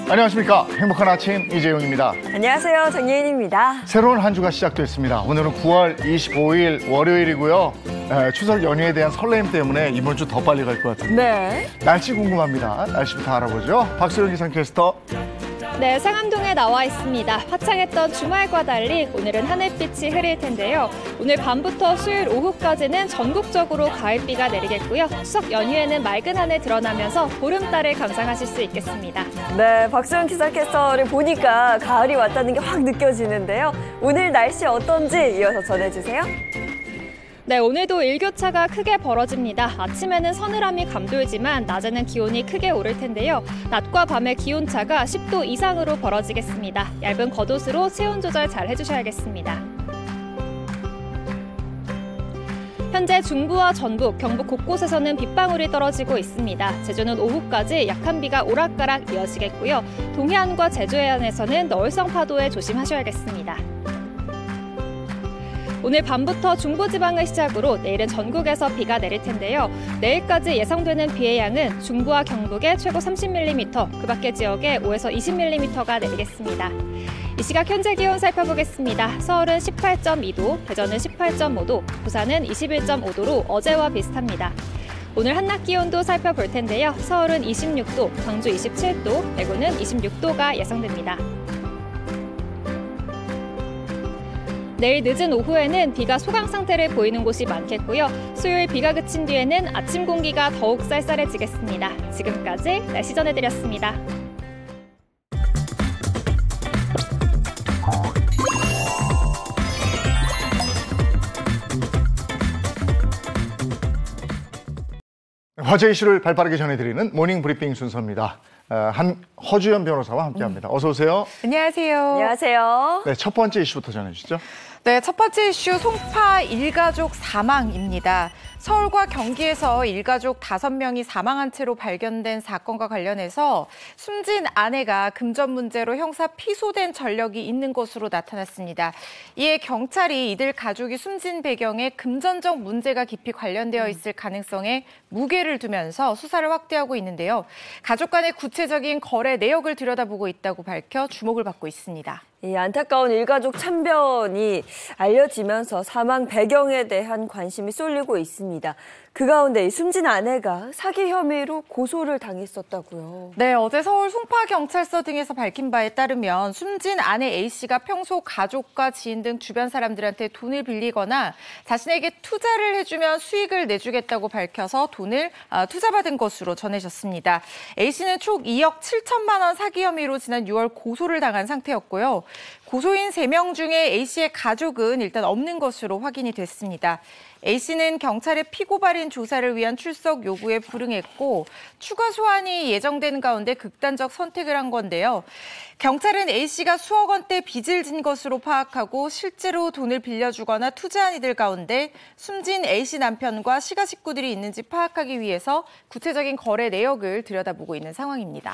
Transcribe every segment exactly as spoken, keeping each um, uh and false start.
안녕하십니까. 행복한 아침 이재용입니다. 안녕하세요. 정예인입니다. 새로운 한 주가 시작됐습니다. 오늘은 구월 이십오일 월요일이고요. 에, 추석 연휴에 대한 설렘 때문에 이번 주 더 빨리 갈 것 같은데. 네. 날씨 궁금합니다. 날씨부터 알아보죠. 박소영 기상캐스터. 네, 상암동에 나와 있습니다. 화창했던 주말과 달리 오늘은 하늘빛이 흐릴 텐데요. 오늘 밤부터 수요일 오후까지는 전국적으로 가을비가 내리겠고요. 추석 연휴에는 맑은 하늘 드러나면서 보름달을 감상하실 수 있겠습니다. 네, 박소영 기상캐스터를 보니까 가을이 왔다는 게 확 느껴지는데요. 오늘 날씨 어떤지 이어서 전해주세요. 네, 오늘도 일교차가 크게 벌어집니다. 아침에는 서늘함이 감돌지만 낮에는 기온이 크게 오를 텐데요. 낮과 밤의 기온차가 십 도 이상으로 벌어지겠습니다. 얇은 겉옷으로 체온 조절 잘 해주셔야겠습니다. 현재 중부와 전북, 경북 곳곳에서는 빗방울이 떨어지고 있습니다. 제주는 오후까지 약한 비가 오락가락 이어지겠고요. 동해안과 제주 해안에서는 너울성 파도에 조심하셔야겠습니다. 오늘 밤부터 중부지방을 시작으로 내일은 전국에서 비가 내릴 텐데요. 내일까지 예상되는 비의 양은 중부와 경북에 최고 삼십 밀리미터, 그 밖의 지역에 오에서 이십 밀리미터가 내리겠습니다. 이 시각 현재 기온 살펴보겠습니다. 서울은 십팔 점 이 도, 대전은 십팔 점 오 도, 부산은 이십일 점 오 도로 어제와 비슷합니다. 오늘 한낮 기온도 살펴볼 텐데요. 서울은 이십육 도, 광주 이십칠 도, 대구는 이십육 도가 예상됩니다. 내일 늦은 오후에는 비가 소강 상태를 보이는 곳이 많겠고요. 수요일 비가 그친 뒤에는 아침 공기가 더욱 쌀쌀해지겠습니다. 지금까지 날씨 전해드렸습니다. 화제 이슈를 발빠르게 전해드리는 모닝 브리핑 순서입니다. 한 허주연 변호사와 함께합니다. 어서 오세요. 안녕하세요. 안녕하세요. 네, 첫 번째 이슈부터 전해주시죠. 네, 첫 번째 이슈 송파 일가족 사망입니다. 서울과 경기에서 일가족 다섯 명이 사망한 채로 발견된 사건과 관련해서 숨진 아내가 금전 문제로 형사 피소된 전력이 있는 것으로 나타났습니다. 이에 경찰이 이들 가족이 숨진 배경에 금전적 문제가 깊이 관련되어 있을 가능성에 무게를 두면서 수사를 확대하고 있는데요. 가족 간의 구체적인 거래 내역을 들여다보고 있다고 밝혀 주목을 받고 있습니다. 이 안타까운 일가족 참변이 알려지면서 사망 배경에 대한 관심이 쏠리고 있습니다. 그 가운데 이 숨진 아내가 사기 혐의로 고소를 당했었다고요. 네, 어제 서울 송파경찰서 등에서 밝힌 바에 따르면 숨진 아내 A씨가 평소 가족과 지인 등 주변 사람들한테 돈을 빌리거나 자신에게 투자를 해주면 수익을 내주겠다고 밝혀서 돈을 투자받은 것으로 전해졌습니다. A씨는 총 이억 칠천만 원 사기 혐의로 지난 유월 고소를 당한 상태였고요. 고소인 세 명 중에 A씨의 가족은 일단 없는 것으로 확인이 됐습니다. A씨는 경찰의 피고발인 조사를 위한 출석 요구에 불응했고 추가 소환이 예정된 가운데 극단적 선택을 한 건데요. 경찰은 A씨가 수억 원대 빚을 진 것으로 파악하고 실제로 돈을 빌려주거나 투자한 이들 가운데 숨진 A씨 남편과 시가 식구들이 있는지 파악하기 위해서 구체적인 거래 내역을 들여다보고 있는 상황입니다.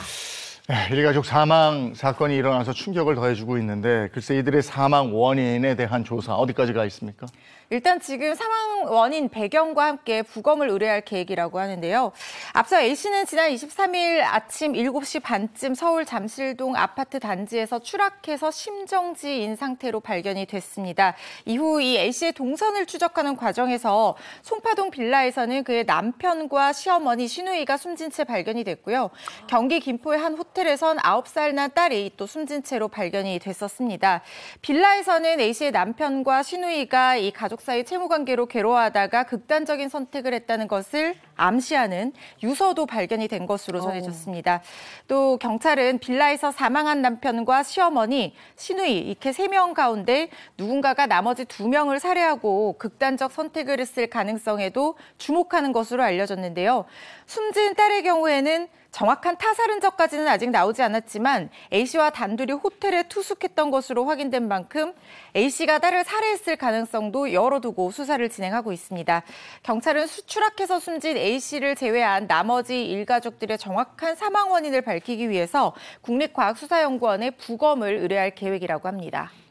일가족 사망 사건이 일어나서 충격을 더해주고 있는데 글쎄 이들의 사망 원인에 대한 조사 어디까지 가 있습니까? 일단 지금 사망 원인 배경과 함께 부검을 의뢰할 계획이라고 하는데요. 앞서 A씨는 지난 이십삼일 아침 일곱 시 반쯤 서울 잠실동 아파트 단지에서 추락해서 심정지인 상태로 발견이 됐습니다. 이후 이 A씨의 동선을 추적하는 과정에서 송파동 빌라에서는 그의 남편과 시어머니 시누이가 숨진 채 발견이 됐고요. 경기 김포의 한 호텔에선 아홉 살 난 딸이 또 숨진 채로 발견이 됐었습니다. 빌라에서는 A씨의 남편과 시누이가 이 가족 사이 채무관계로 괴로워하다가 극단적인 선택을 했다는 것을 암시하는 유서도 발견이 된 것으로 전해졌습니다. 또 경찰은 빌라에서 사망한 남편과 시어머니, 시누이 이렇게 세 명 가운데 누군가가 나머지 두 명을 살해하고 극단적 선택을 했을 가능성에도 주목하는 것으로 알려졌는데요. 숨진 딸의 경우에는 정확한 타살 흔적까지는 아직 나오지 않았지만 A씨와 단둘이 호텔에 투숙했던 것으로 확인된 만큼 A씨가 딸을 살해했을 가능성도 열어두고 수사를 진행하고 있습니다. 경찰은 추락해서 숨진 A씨를 제외한 나머지 일가족들의 정확한 사망 원인을 밝히기 위해서 국립과학수사연구원에 부검을 의뢰할 계획이라고 합니다.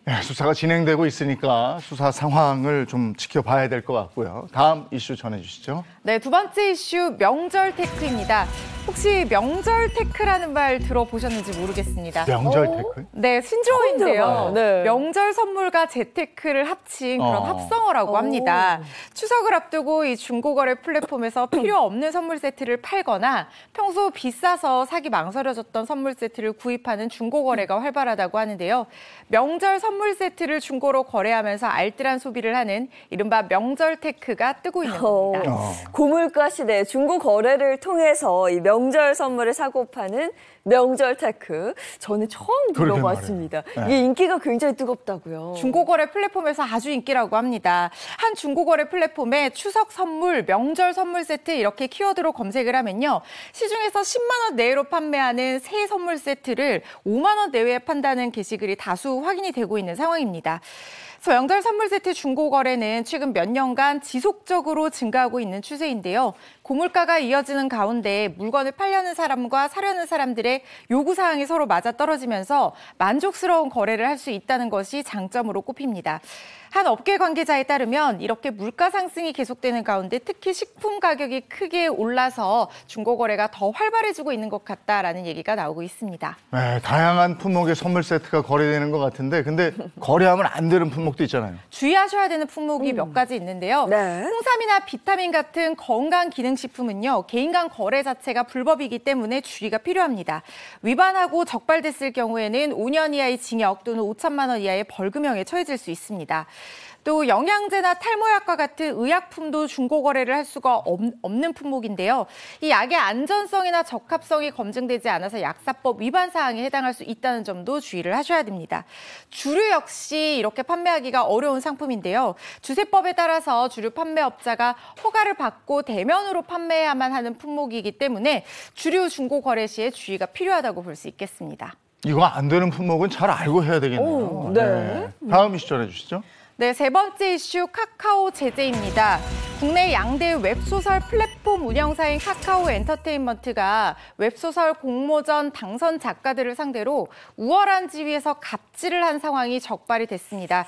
네, 수사가 진행되고 있으니까 수사 상황을 좀 지켜봐야 될 것 같고요. 다음 이슈 전해주시죠. 네, 두 번째 이슈 명절 테크입니다. 혹시 명절 테크라는 말 들어보셨는지 모르겠습니다. 명절 어? 테크? 네, 신조어인데요. 네. 명절 선물과 재테크를 합친 그런 어. 합성어라고 오. 합니다. 추석을 앞두고 이 중고거래 플랫폼에서 필요 없는 선물 세트를 팔거나 평소 비싸서 사기 망설여졌던 선물 세트를 구입하는 중고거래가 활발하다고 하는데요. 명절 선물 세트를 중고로 거래하면서 알뜰한 소비를 하는 이른바 명절 테크가 뜨고 있는 겁니다. 어. 고물가 시대 중고 거래를 통해서 이 명절 선물을 사고 파는 명절 테크. 저는 처음 그러게 들어봤습니다. 말이에요. 이게 인기가 굉장히 뜨겁다고요. 중고거래 플랫폼에서 아주 인기라고 합니다. 한 중고거래 플랫폼에 추석 선물, 명절 선물 세트 이렇게 키워드로 검색을 하면요. 시중에서 십만 원 내외로 판매하는 새 선물 세트를 오만 원 내외에 판다는 게시글이 다수 확인이 되고 있는 상황입니다. 그래서 명절 선물 세트 중고 거래는 최근 몇 년간 지속적으로 증가하고 있는 추세인데요. 고물가가 이어지는 가운데 물건을 팔려는 사람과 사려는 사람들의 요구 사항이 서로 맞아떨어지면서 만족스러운 거래를 할 수 있다는 것이 장점으로 꼽힙니다. 한 업계 관계자에 따르면 이렇게 물가 상승이 계속되는 가운데 특히 식품 가격이 크게 올라서 중고 거래가 더 활발해지고 있는 것 같다라는 얘기가 나오고 있습니다. 네, 다양한 품목의 선물 세트가 거래되는 것 같은데 근데 거래하면 안 되는 품목도 있잖아요. 주의하셔야 되는 품목이 몇 가지 있는데요. 네. 홍삼이나 비타민 같은 건강 기능식품은요. 개인 간 거래 자체가 불법이기 때문에 주의가 필요합니다. 위반하고 적발됐을 경우에는 오 년 이하의 징역 또는 오천만 원 이하의 벌금형에 처해질 수 있습니다. 또 영양제나 탈모약과 같은 의약품도 중고 거래를 할 수가 없는 품목인데요. 이 약의 안전성이나 적합성이 검증되지 않아서 약사법 위반 사항에 해당할 수 있다는 점도 주의를 하셔야 됩니다. 주류 역시 이렇게 판매하기가 어려운 상품인데요. 주세법에 따라서 주류 판매업자가 허가를 받고 대면으로 판매해야만 하는 품목이기 때문에 주류 중고 거래 시에 주의가 필요하다고 볼 수 있겠습니다. 이거 안 되는 품목은 잘 알고 해야 되겠네요. 오, 네. 다음 이슈 전해주시죠. 네, 세 번째 이슈 카카오 제재입니다. 국내 양대 웹소설 플랫폼 운영사인 카카오 엔터테인먼트가 웹소설 공모전 당선 작가들을 상대로 우월한 지위에서 갑질을 한 상황이 적발이 됐습니다.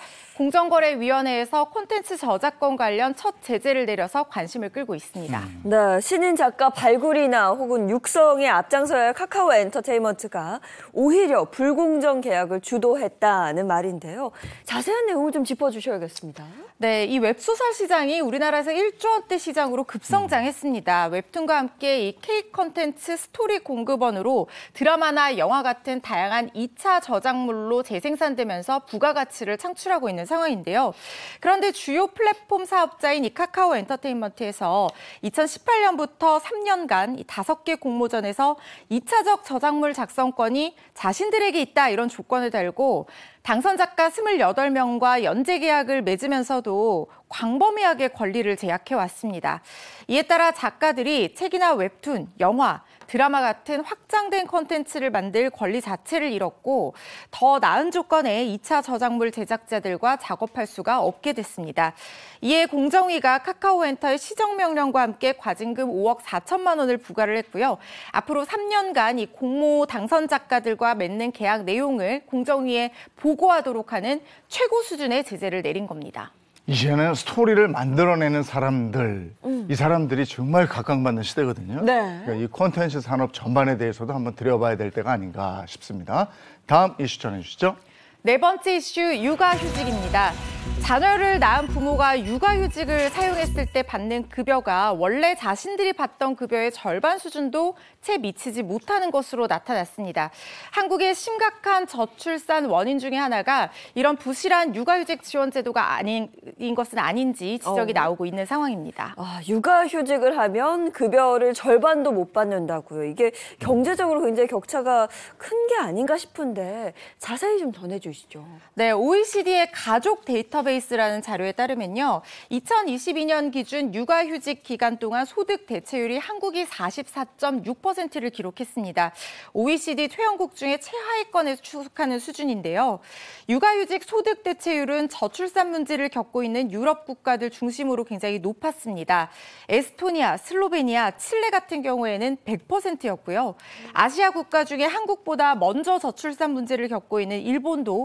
공정거래위원회에서 콘텐츠 저작권 관련 첫 제재를 내려서 관심을 끌고 있습니다. 네, 신인 작가 발굴이나 혹은 육성에 앞장서야 할 카카오 엔터테인먼트가 오히려 불공정 계약을 주도했다는 말인데요. 자세한 내용을 좀 짚어주셔야겠습니다. 네, 이 웹소설 시장이 우리나라에서 일조 원대 시장으로 급성장했습니다. 웹툰과 함께 이 K 콘텐츠 스토리 공급원으로 드라마나 영화 같은 다양한 이 차 저작물로 재생산되면서 부가가치를 창출하고 있는 상황인데요. 그런데 주요 플랫폼 사업자인 이 카카오 엔터테인먼트에서 이천십팔 년부터 삼 년간 이 다섯 개 공모전에서 이 차적 저작물 작성권이 자신들에게 있다 이런 조건을 달고 당선 작가 스물여덟 명과 연재 계약을 맺으면서도 광범위하게 권리를 제약해왔습니다. 이에 따라 작가들이 책이나 웹툰, 영화, 드라마 같은 확장된 콘텐츠를 만들 권리 자체를 잃었고 더 나은 조건의 이 차 저작물 제작자들과 작업할 수가 없게 됐습니다. 이에 공정위가 카카오엔터의 시정명령과 함께 과징금 오억 사천만 원을 부과를 했고요. 앞으로 삼 년간 이 공모 당선 작가들과 맺는 계약 내용을 공정위에 보고하도록 하는 최고 수준의 제재를 내린 겁니다. 이제는 스토리를 만들어내는 사람들, 음. 이 사람들이 정말 각광받는 시대거든요. 네. 그러니까 이 콘텐츠 산업 전반에 대해서도 한번 들여봐야 될 때가 아닌가 싶습니다. 다음 이슈 전해주시죠. 네 번째 이슈 육아휴직입니다. 자녀를 낳은 부모가 육아휴직을 사용했을 때 받는 급여가 원래 자신들이 받던 급여의 절반 수준도 채 미치지 못하는 것으로 나타났습니다. 한국의 심각한 저출산 원인 중에 하나가 이런 부실한 육아휴직 지원 제도가 아닌 것은 아닌지 지적이 어. 나오고 있는 상황입니다. 아, 육아휴직을 하면 급여를 절반도 못 받는다고요. 이게 경제적으로 굉장히 격차가 큰 게 아닌가 싶은데 자세히 좀 전해주시죠. 네, 오이시디의 가족 데이터베이스라는 자료에 따르면요. 이천이십이 년 기준 육아휴직 기간 동안 소득 대체율이 한국이 사십사 점 육 퍼센트를 기록했습니다. 오이시디 퇴원국 중에 최하위권에 추락하는 수준인데요. 육아휴직 소득 대체율은 저출산 문제를 겪고 있는 유럽 국가들 중심으로 굉장히 높았습니다. 에스토니아, 슬로베니아, 칠레 같은 경우에는 백 퍼센트였고요. 아시아 국가 중에 한국보다 먼저 저출산 문제를 겪고 있는 일본도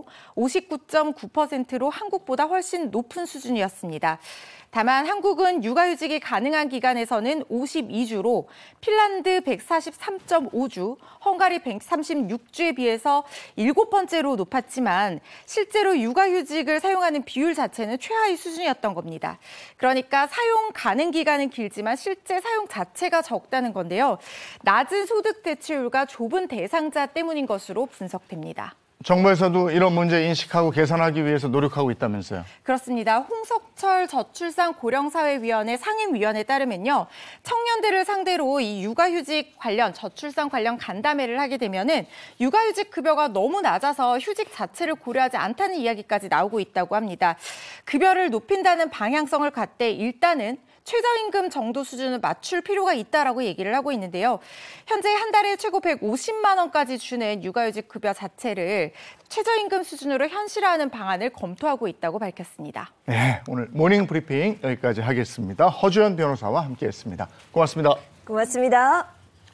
퍼센트로 오십구 점 구 퍼센트로 한국보다 훨씬 높은 수준이었습니다. 다만 한국은 육아휴직이 가능한 기간에서는 오십이 주로 핀란드 백사십삼 점 오 주, 헝가리 백삼십육 주에 비해서 일곱 번째로 높았지만 실제로 육아휴직을 사용하는 비율 자체는 최하위 수준이었던 겁니다. 그러니까 사용 가능 기간은 길지만 실제 사용 자체가 적다는 건데요. 낮은 소득 대체율과 좁은 대상자 때문인 것으로 분석됩니다. 정부에서도 이런 문제 인식하고 개선하기 위해서 노력하고 있다면서요? 그렇습니다. 홍석철 저출산 고령사회위원회 상임위원에 따르면요. 청년들을 상대로 이 육아휴직 관련, 저출산 관련 간담회를 하게 되면은 육아휴직 급여가 너무 낮아서 휴직 자체를 고려하지 않다는 이야기까지 나오고 있다고 합니다. 급여를 높인다는 방향성을 갖되 일단은 최저임금 정도 수준을 맞출 필요가 있다라고 얘기를 하고 있는데요. 현재 한 달에 최고 백오십만 원까지 주는 육아휴직 급여 자체를 최저임금 수준으로 현실화하는 방안을 검토하고 있다고 밝혔습니다. 네, 오늘 모닝 브리핑 여기까지 하겠습니다. 허주연 변호사와 함께했습니다. 고맙습니다. 고맙습니다.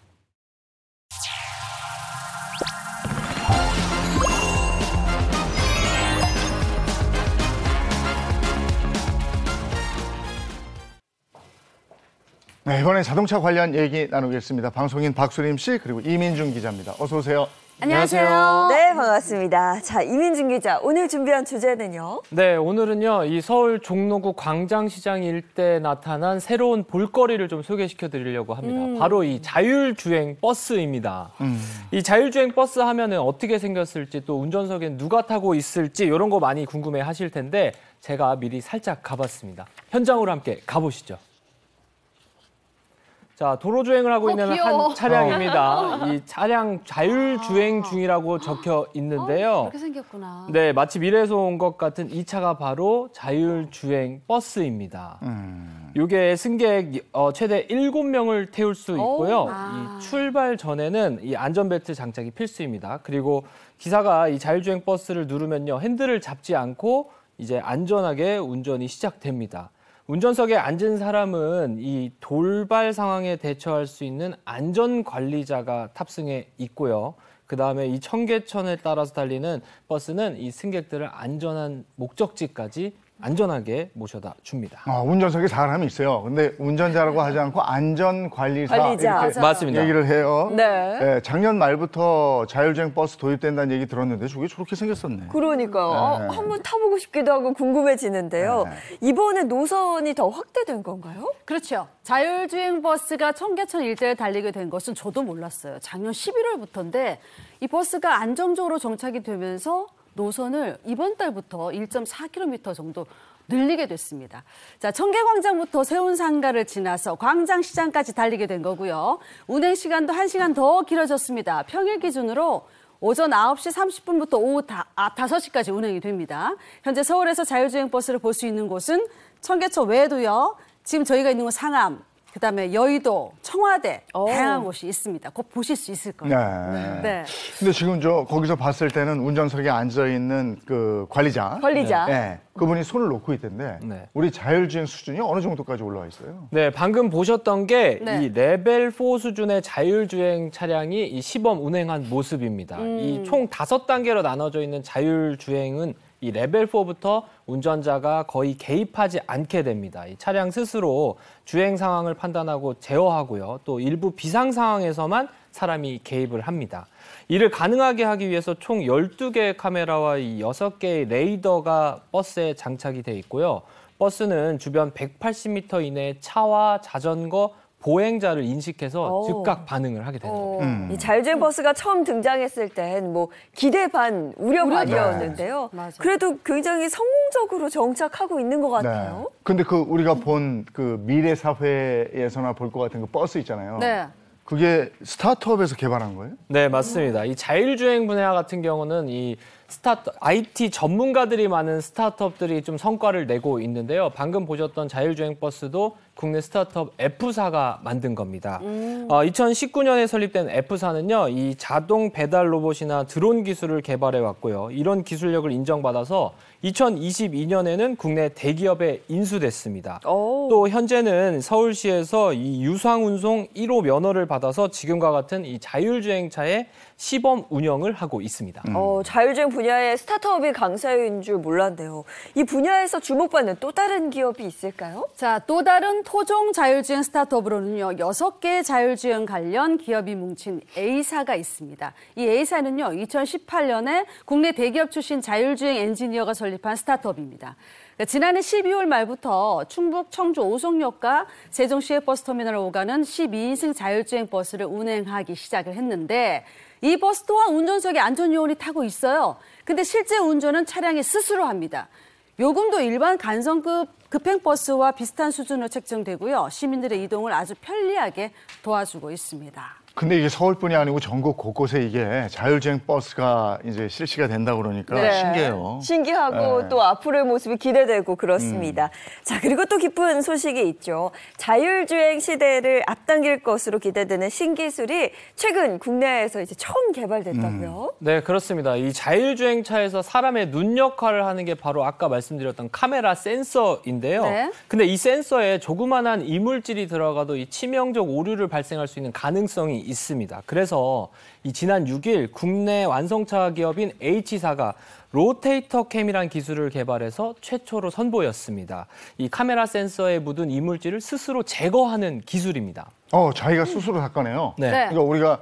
네, 이번에 자동차 관련 얘기 나누겠습니다. 방송인 박수림 씨 그리고 이민중 기자입니다. 어서 오세요. 안녕하세요. 네, 반갑습니다. 자, 이민중 기자, 오늘 준비한 주제는요? 네, 오늘은요, 이 서울 종로구 광장시장 일대에 나타난 새로운 볼거리를 좀 소개시켜 드리려고 합니다. 음. 바로 이 자율주행 버스입니다. 음. 이 자율주행 버스 하면은 어떻게 생겼을지 또 운전석엔 누가 타고 있을지 이런 거 많이 궁금해 하실 텐데 제가 미리 살짝 가봤습니다. 현장으로 함께 가보시죠. 자, 도로주행을 하고 있는 귀여워. 한 차량입니다. 이 차량 자율주행 중이라고 적혀 있는데요. 어, 그렇게 생겼구나. 네, 마치 미래에서 온 것 같은 이 차가 바로 자율주행 버스입니다. 음. 이게 승객 어, 최대 일곱 명을 태울 수 있고요. 아. 이 출발 전에는 이 안전벨트 장착이 필수입니다. 그리고 기사가 이 자율주행 버스를 누르면요, 핸들을 잡지 않고 이제 안전하게 운전이 시작됩니다. 운전석에 앉은 사람은 이 돌발 상황에 대처할 수 있는 안전관리자가 탑승해 있고요. 그다음에 이 청계천에 따라서 달리는 버스는 이 승객들을 안전한 목적지까지 안전하게 모셔다 줍니다. 아, 운전석에 사람이 있어요. 근데 운전자라고 하지 않고 안전관리사 관리자. 이렇게 맞아. 맞습니다. 얘기를 해요. 네. 네, 작년 말부터 자율주행 버스 도입된다는 얘기 들었는데 저게 저렇게 생겼었네. 그러니까요. 네. 어, 한번 타보고 싶기도 하고 궁금해지는데요. 네. 이번에 노선이 더 확대된 건가요? 그렇죠. 자율주행 버스가 청계천 일대에 달리게 된 것은 저도 몰랐어요. 작년 십일월부터인데 이 버스가 안정적으로 정착이 되면서 노선을 이번 달부터 일 점 사 킬로미터 정도 늘리게 됐습니다. 자, 청계광장부터 세운상가를 지나서 광장시장까지 달리게 된 거고요. 운행 시간도 한 시간 더 길어졌습니다. 평일 기준으로 오전 아홉 시 삼십 분부터 오후 다, 아, 다섯 시까지 운행이 됩니다. 현재 서울에서 자율주행 버스를 볼 수 있는 곳은 청계천 외에도요. 지금 저희가 있는 곳 상암, 그다음에 여의도, 청와대 오. 다양한 곳이 있습니다. 곧 보실 수 있을 거예요. 네. 네. 근데 지금 저 거기서 봤을 때는 운전석에 앉아 있는 그 관리자, 관리자. 네. 그분이 손을 놓고 있던데 네. 우리 자율주행 수준이 어느 정도까지 올라와 있어요? 네, 방금 보셨던 게 이 네. 레벨 사 수준의 자율주행 차량이 이 시범 운행한 모습입니다. 음. 이 총 다섯 단계로 나눠져 있는 자율주행은 이 레벨 사부터 운전자가 거의 개입하지 않게 됩니다. 이 차량 스스로 주행 상황을 판단하고 제어하고요. 또 일부 비상 상황에서만 사람이 개입을 합니다. 이를 가능하게 하기 위해서 총 열두 개의 카메라와 이 여섯 개의 레이더가 버스에 장착이 돼 있고요. 버스는 주변 백팔십 미터 이내의 차와 자전거, 보행자를 인식해서 오. 즉각 반응을 하게 되는 겁니다. 음. 이 자율주행 버스가 처음 등장했을 땐 뭐 기대 반, 우려 반이었는데요. 네. 맞아요. 그래도 굉장히 성공적으로 정착하고 있는 것 같아요. 네. 근데 그 우리가 본 그 미래 사회에서나 볼 것 같은 그 버스 있잖아요. 네. 그게 스타트업에서 개발한 거예요? 네, 맞습니다. 이 자율주행 분야 같은 경우는 이 스타트 아이티 전문가들이 많은 스타트업들이 좀 성과를 내고 있는데요. 방금 보셨던 자율주행 버스도 국내 스타트업 F사가 만든 겁니다. 음. 어, 이천십구 년에 설립된 F사는요, 이 자동 배달 로봇이나 드론 기술을 개발해 왔고요. 이런 기술력을 인정받아서 이천이십이 년에는 국내 대기업에 인수됐습니다. 오. 또 현재는 서울시에서 이 유상운송 일 호 면허를 받아서 지금과 같은 이 자율주행차의 시범 운영을 하고 있습니다. 음. 어, 자율주행 분야의 스타트업이 강세인 줄 몰랐네요. 이 분야에서 주목받는 또 다른 기업이 있을까요? 자, 또 다른 토종 자율주행 스타트업으로는요, 여섯 개의 자율주행 관련 기업이 뭉친 A사가 있습니다. 이 A사는요, 이천십팔 년에 국내 대기업 출신 자율주행 엔지니어가 설립한 스타트업입니다. 지난해 십이월 말부터 충북 청주 오송역과 세종시의 버스터미널을 오가는 십이 인승 자율주행 버스를 운행하기 시작을 했는데, 이 버스 또한 운전석에 안전요원이 타고 있어요. 근데 실제 운전은 차량이 스스로 합니다. 요금도 일반 간선급 급행버스와 비슷한 수준으로 책정되고요. 시민들의 이동을 아주 편리하게 도와주고 있습니다. 근데 이게 서울뿐이 아니고 전국 곳곳에 이게 자율주행 버스가 이제 실시가 된다 그러니까 네. 신기해요. 신기하고 네. 또 앞으로의 모습이 기대되고 그렇습니다. 음. 자, 그리고 또 기쁜 소식이 있죠. 자율주행 시대를 앞당길 것으로 기대되는 신기술이 최근 국내에서 이제 처음 개발됐다고요? 음. 네, 그렇습니다. 이 자율주행차에서 사람의 눈 역할을 하는 게 바로 아까 말씀드렸던 카메라 센서인데요. 네. 근데 이 센서에 조그만한 이물질이 들어가도 이 치명적 오류를 발생할 수 있는 가능성이 있습니다. 그래서 이 지난 육 일 국내 완성차 기업인 H사가 로테이터 캠이란 기술을 개발해서 최초로 선보였습니다. 이 카메라 센서에 묻은 이물질을 스스로 제거하는 기술입니다. 어, 자기가 스스로 닦아내요. 네. 그러니까 우리가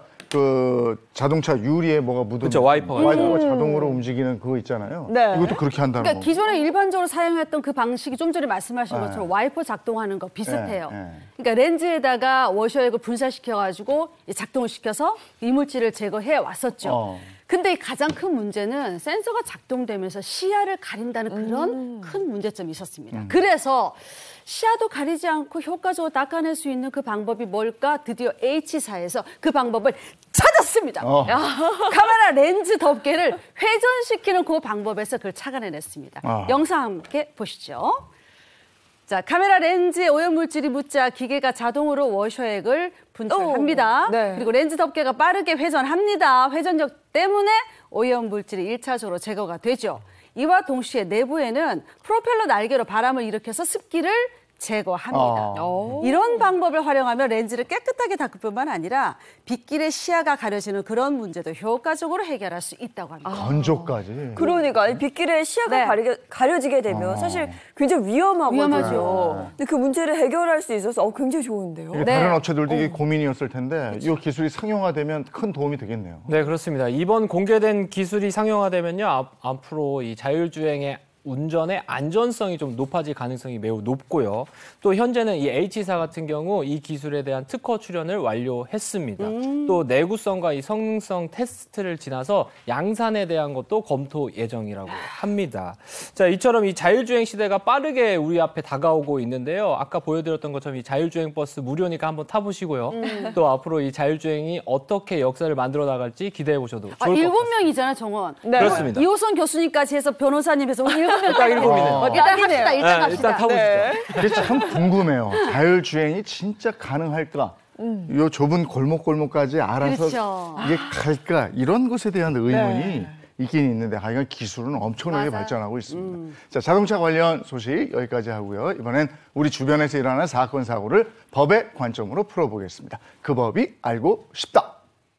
그 자동차 유리에 뭐가 묻은 그렇죠, 와이퍼가. 와이퍼가 자동으로 움직이는 그거 있잖아요. 네. 이것도 그렇게 한다는 그러니까 거. 기존에 일반적으로 사용했던 그 방식이 좀 전에 말씀하신 네. 것처럼 와이퍼 작동하는 거 비슷해요. 네, 네. 그러니까 렌즈에다가 워셔액을 분사시켜가지고 작동을 시켜서 이물질을 제거해 왔었죠. 어. 근데 가장 큰 문제는 센서가 작동되면서 시야를 가린다는 그런 음. 큰 문제점이 있었습니다. 음. 그래서 시야도 가리지 않고 효과적으로 닦아낼 수 있는 그 방법이 뭘까? 드디어 H사에서 그 방법을 찾았습니다. 어. 카메라 렌즈 덮개를 회전시키는 그 방법에서 그걸 착안해냈습니다. 어. 영상 함께 보시죠. 자, 카메라 렌즈에 오염물질이 묻자 기계가 자동으로 워셔액을 분출합니다. 오, 네. 그리고 렌즈 덮개가 빠르게 회전합니다. 회전력 때문에 오염물질이 일 차적으로 제거가 되죠. 이와 동시에 내부에는 프로펠러 날개로 바람을 일으켜서 습기를 제거합니다. 어. 이런 방법을 활용하면 렌즈를 깨끗하게 닦을 뿐만 아니라 빗길에 시야가 가려지는 그런 문제도 효과적으로 해결할 수 있다고 합니다. 건조까지. 그러니까 빗길에 시야가 네. 가리게, 가려지게 되면 어. 사실 굉장히 위험하거든요. 위험하죠. 근데 그 문제를 해결할 수 있어서 어, 굉장히 좋은데요. 이게 네. 다른 업체들도 이게 고민이었을 텐데 이 기술이 상용화되면 큰 도움이 되겠네요. 네, 그렇습니다. 이번 공개된 기술이 상용화되면요, 앞, 앞으로 이 자율주행의 운전의 안전성이 좀 높아질 가능성이 매우 높고요. 또 현재는 이 H사 같은 경우 이 기술에 대한 특허 출원을 완료했습니다. 음. 또 내구성과 이 성능성 테스트를 지나서 양산에 대한 것도 검토 예정이라고 합니다. 자, 이처럼 이 자율주행 시대가 빠르게 우리 앞에 다가오고 있는데요. 아까 보여드렸던 것처럼 이 자율주행 버스 무료니까 한번 타보시고요. 음. 또 앞으로 이 자율주행이 어떻게 역사를 만들어 나가지 기대해 보셔도 좋을 아, 것 같습니다. 일곱 명이잖아, 정원. 네. 그렇습니다. 이호선 교수님까지 해서 변호사님 해서 우리 일곱 명 딱 일곱 명이네요. 어, 일단 합시다, 일단 네, 갑시다. 일단 타보시죠. 이게 참 궁금해요. 자율주행이 진짜 가능할까? 음. 요 좁은 골목골목까지 알아서 그렇죠. 이게 갈까? 이런 것에 대한 의문이 네. 있긴 있는데 하여간 기술은 엄청나게 맞아요. 발전하고 있습니다. 음. 자, 자동차 관련 소식 여기까지 하고요. 이번엔 우리 주변에서 일어나는 사건, 사고를 법의 관점으로 풀어보겠습니다. 그 법이 알고 싶다.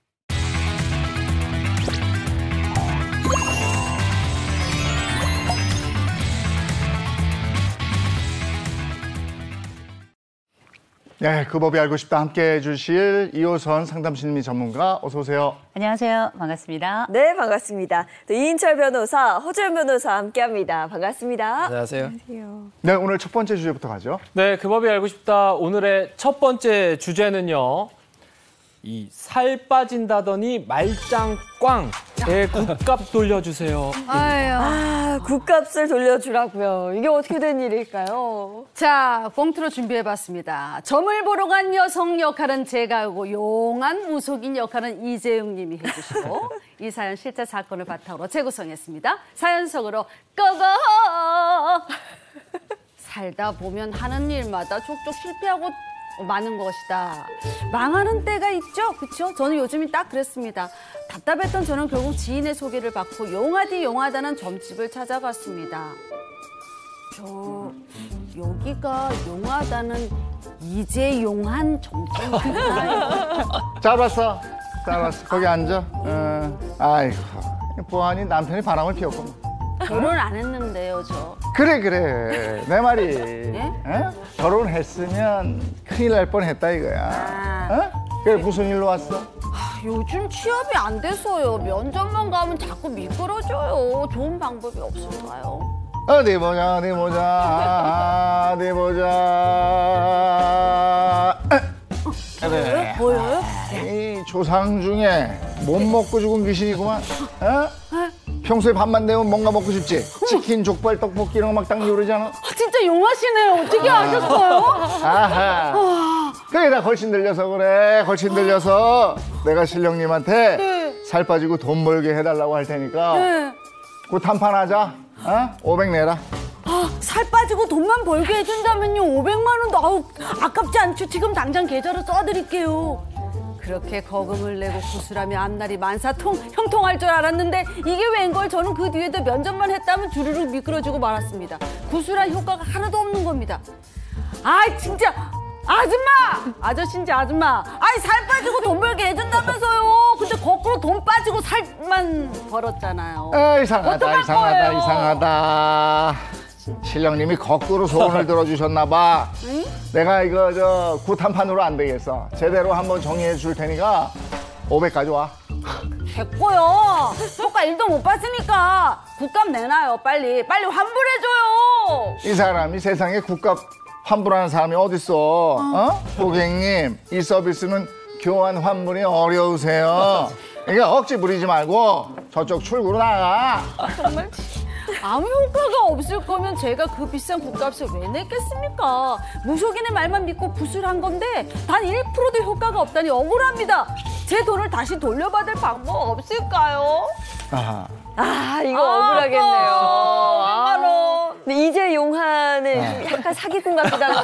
네, 그 법이 알고 싶다 함께해 주실 이호선 상담심리 전문가 어서 오세요. 안녕하세요. 반갑습니다. 네, 반갑습니다. 또 이인철 변호사, 허주연 변호사 함께합니다. 반갑습니다. 안녕하세요. 네, 오늘 첫 번째 주제부터 가죠. 네, 그 법이 알고 싶다. 오늘의 첫 번째 주제는요. 이 살 빠진다더니 말짱 꽝. 제 굿값 돌려주세요. 아유. 아, 굿값을 돌려주라고요. 이게 어떻게 된 일일까요? 자, 꽁트로 준비해봤습니다. 점을 보러 간 여성 역할은 제가 하고 용한 무속인 역할은 이재용 님이 해주시고 이 사연 실제 사건을 바탕으로 재구성했습니다. 사연 속으로 고고! 살다 보면 하는 일마다 족족 실패하고 많은 것이다. 망하는 때가 있죠, 그렇죠? 저는 요즘이 딱 그랬습니다. 답답했던 저는 결국 지인의 소개를 받고 용하디 용하다는 점집을 찾아갔습니다. 저 여기가 용하다는 이재용한 점집인가요? 잡았어. 잡았어. 거기 앉아. 어. 아이고. 보아하니 남편이 바람을 피웠구만. 결혼 안 했는데요, 저. 그래 그래. 내 말이. 예? 어? 결혼했으면 큰일 날 뻔했다 이거야. 아. 어? 그래 무슨 일로 왔어? 요즘 취업이 안 돼서요. 면접만 가면 자꾸 미끄러져요. 좋은 방법이 없을까요? 어디 보자 어디 보자 어디 보자. 그래. 보여요? 이 조상 중에 못 먹고 죽은 귀신이구만. 어? 평소에 밥만 내면 뭔가 먹고 싶지? 치킨, 족발, 떡볶이 이런 거 막 딱 요리잖아. 아, 진짜 용하시네요. 어떻게 아셨어요? 아하. 그래, 나 걸친 들려서 그래. 걸친 들려서 내가 신령님한테 네. 살 빠지고 돈 벌게 해달라고 할 테니까 네. 그 한판하자. 어? 오백 내라. 아, 살 빠지고 돈만 벌게 해준다면요. 오백만 원도 아우, 아깝지 않죠? 지금 당장 계좌로 써드릴게요. 그렇게 거금을 내고 구슬하며 앞날이 만사통 형통할 줄 알았는데 이게 웬걸. 저는 그 뒤에도 면접만 했다면 주르륵 미끄러지고 말았습니다. 구슬한 효과가 하나도 없는 겁니다. 아 진짜 아줌마! 아저씨인지 아줌마. 아이 살 빠지고 돈 벌게 해준다면서요. 근데 거꾸로 돈 빠지고 살만 벌었잖아요. 아, 이상하다 어떡할 이상하다 거예요? 이상하다. 신령님이 거꾸로 소원을 들어주셨나 봐. 응? 내가 이거 저 구탄판으로 안 되겠어. 제대로 한번 정리해 줄 테니까 오백 가져와. 됐고요. 효과 일도 못 봤으니까 국값 내놔요. 빨리. 빨리 환불해줘요. 이 사람이 세상에 국값 환불하는 사람이 어딨어. 어? 고객님, 이 서비스는 교환 환불이 어려우세요. 그러니까 억지 부리지 말고 저쪽 출구로 나가. 정말 아무 효과가 없을 거면 제가 그 비싼 국값을 왜 냈겠습니까? 무속인의 말만 믿고 구슬한 건데 단 일 퍼센트도 효과가 없다니 억울합니다. 제 돈을 다시 돌려받을 방법 없을까요? 아하. 아, 이거 아, 억울하겠네요. 오백만 원. 근데 이제 용한은 좀 약간 사기꾼 같기도 하고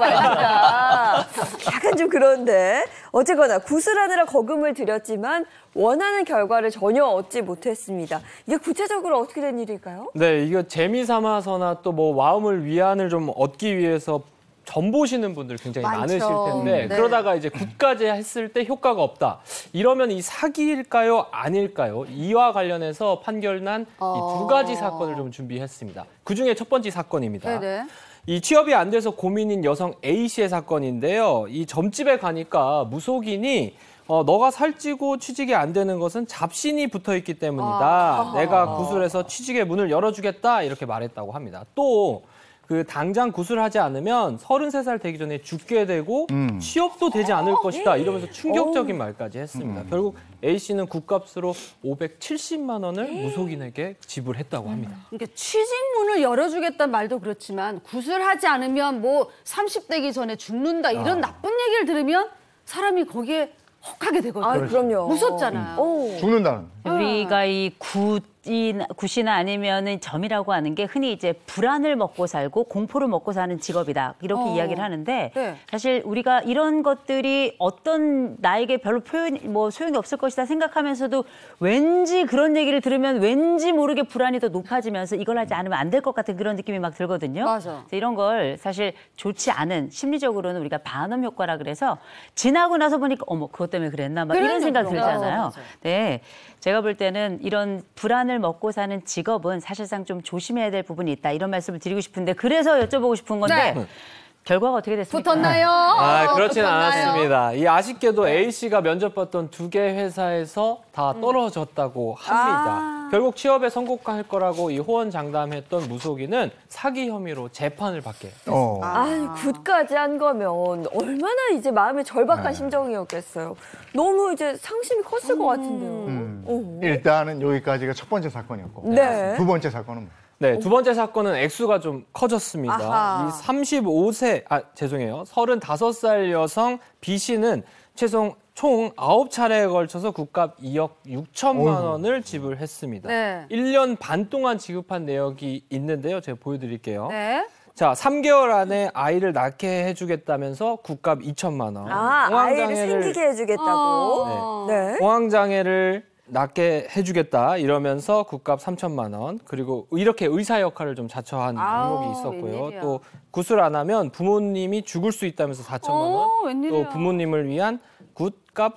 말이니까 약간 좀 그런데 어쨌거나 구슬하느라 거금을 들였지만 원하는 결과를 전혀 얻지 못했습니다. 이게 구체적으로 어떻게 된 일일까요? 네, 이거 재미 삼아서나 또 뭐 마음을 위안을 좀 얻기 위해서 점 보시는 분들 굉장히 많죠. 많으실 텐데 네. 그러다가 이제 굿까지 했을 때 효과가 없다. 이러면 이 사기일까요? 아닐까요? 이와 관련해서 판결난 이 두 가지 사건을 좀 준비했습니다. 그중에 첫 번째 사건입니다. 네네. 이 취업이 안 돼서 고민인 여성 A 씨의 사건인데요. 이 점집에 가니까 무속인이 어, 너가 살찌고 취직이 안 되는 것은 잡신이 붙어 있기 때문이다. 아. 내가 구슬해서 취직의 문을 열어주겠다. 이렇게 말했다고 합니다. 또 그 당장 구슬하지 않으면 서른세 살 되기 전에 죽게 되고 음. 취업도 되지 않을 것이다. 이러면서 충격적인 말까지 했습니다. 음. 결국 A 씨는 굿값으로 오백칠십만 원을 무속인에게 지불했다고 합니다. 그러니까 취직문을 열어주겠다는 말도 그렇지만 구슬하지 않으면 뭐 삼십 대기 전에 죽는다 이런 나쁜 얘기를 들으면 사람이 거기에 혹하게 되거든요. 아, 그럼요. 무섭잖아요. 오. 죽는다는. 우리가 이 굿이나, 굿이나 아니면은 점이라고 하는 게 흔히 이제 불안을 먹고 살고 공포를 먹고 사는 직업이다. 이렇게 어. 이야기를 하는데 네. 사실 우리가 이런 것들이 어떤 나에게 별로 표현, 뭐 소용이 없을 것이다 생각하면서도 왠지 그런 얘기를 들으면 왠지 모르게 불안이 더 높아지면서 이걸 하지 않으면 안 될 것 같은 그런 느낌이 막 들거든요. 맞아. 그래서 이런 걸 사실 좋지 않은 심리적으로는 우리가 반음 효과라 그래서 지나고 나서 보니까 어머 그것 때문에 그랬나 막 이런 그러니까. 생각 어, 들잖아요. 맞아. 네, 제가 볼 때는 이런 불안을 먹고 사는 직업은 사실상 좀 조심해야 될 부분이 있다 이런 말씀을 드리고 싶은데 그래서 여쭤보고 싶은 건데 네. 결과가 어떻게 됐습니까? 붙었나요? 아, 그렇진 붙었나요? 않았습니다. 이 아쉽게도 A 씨가 면접 봤던 두 개 회사에서 다 떨어졌다고 합니다. 아. 결국 취업에 성공할 거라고 이 호언장담했던 무속인은 사기 혐의로 재판을 받게 됐습니다. 어. 아, 굿까지 한 거면 얼마나 이제 마음이 절박한 네. 심정이었겠어요. 너무 이제 상심이 컸을 것 같은데요. 음. 오. 일단은 여기까지가 첫 번째 사건이었고. 네. 두 번째 사건은 뭐? 네, 두 번째 사건은 액수가 좀 커졌습니다. 아하. 이 삼십오 세, 아, 죄송해요. 서른다섯 살 여성 B 씨는 최소 총 아홉 차례에 걸쳐서 굿값 이억 육천만 어이구. 원을 지불했습니다. 네. 일 년 반 동안 지급한 내역이 있는데요. 제가 보여드릴게요. 네. 자, 삼 개월 안에 아이를 낳게 해주겠다면서 굿값 이천만 원. 아, 아이를 생기게 해주겠다고. 네. 네. 공황장애를 낫게 해주겠다 이러면서 굿값 삼천만 원. 그리고 이렇게 의사 역할을 좀 자처한 아우, 항목이 있었고요. 웬일이야. 또 구술 안 하면 부모님이 죽을 수 있다면서 사천만 원. 어, 웬일이야. 또 부모님을 위한 굿값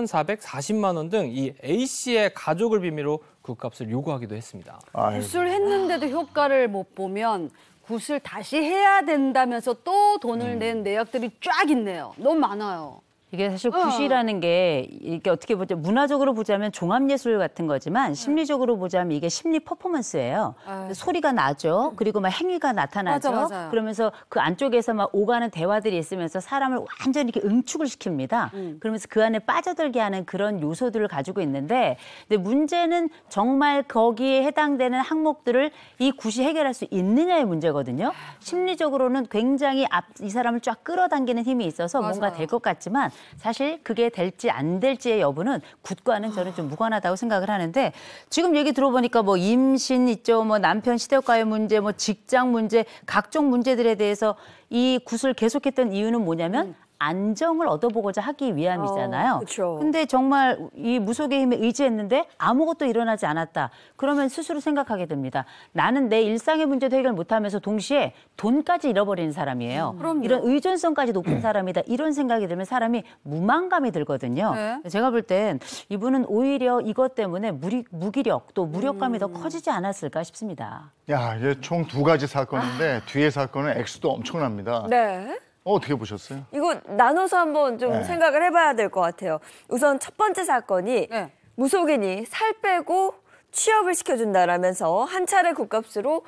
삼천사백사십만 원 등 이 A씨의 가족을 빌미로 굿값을 요구하기도 했습니다. 아이고. 굿을 했는데도 효과를 못 보면 굿을 다시 해야 된다면서 또 돈을 낸 내역들이 쫙 있네요. 너무 많아요. 이게 사실 굿이라는 게 이게 어떻게 보자 문화적으로 보자면 종합예술 같은 거지만 심리적으로 보자면 이게 심리 퍼포먼스예요. 아유. 소리가 나죠. 그리고 막 행위가 나타나죠. 맞아, 맞아요. 그러면서 그 안쪽에서 막 오가는 대화들이 있으면서 사람을 완전히 이렇게 응축을 시킵니다. 음. 그러면서 그 안에 빠져들게 하는 그런 요소들을 가지고 있는데 근데 문제는 정말 거기에 해당되는 항목들을 이 굿이 해결할 수 있느냐의 문제거든요. 심리적으로는 굉장히 앞, 이 사람을 쫙 끌어당기는 힘이 있어서 맞아요. 뭔가 될 것 같지만 사실 그게 될지 안 될지의 여부는 굿과는 저는 좀 무관하다고 생각을 하는데 지금 얘기 들어보니까 뭐 임신 있죠, 뭐 남편 시댁과의 문제, 뭐 직장 문제, 각종 문제들에 대해서 이 굿을 계속했던 이유는 뭐냐면 안정을 얻어보고자 하기 위함이잖아요. 어, 그쵸. 근데 정말 이 무속의 힘에 의지했는데 아무것도 일어나지 않았다. 그러면 스스로 생각하게 됩니다. 나는 내 일상의 문제도 해결 못하면서 동시에 돈까지 잃어버리는 사람이에요. 그럼요. 이런 의존성까지 높은 사람이다. 이런 생각이 들면 사람이 무망감이 들거든요. 네. 제가 볼 땐 이분은 오히려 이것 때문에 무리, 무기력 또 무력감이 더 커지지 않았을까 싶습니다. 야, 이게 총 두 가지 사건인데 뒤에 사건은 액수도 엄청납니다. 네. 어, 어떻게 보셨어요? 이거 나눠서 한번 좀 네. 생각을 해봐야 될 것 같아요. 우선 첫 번째 사건이 네. 무속인이 살 빼고 취업을 시켜준다라면서 한 차례 굿값으로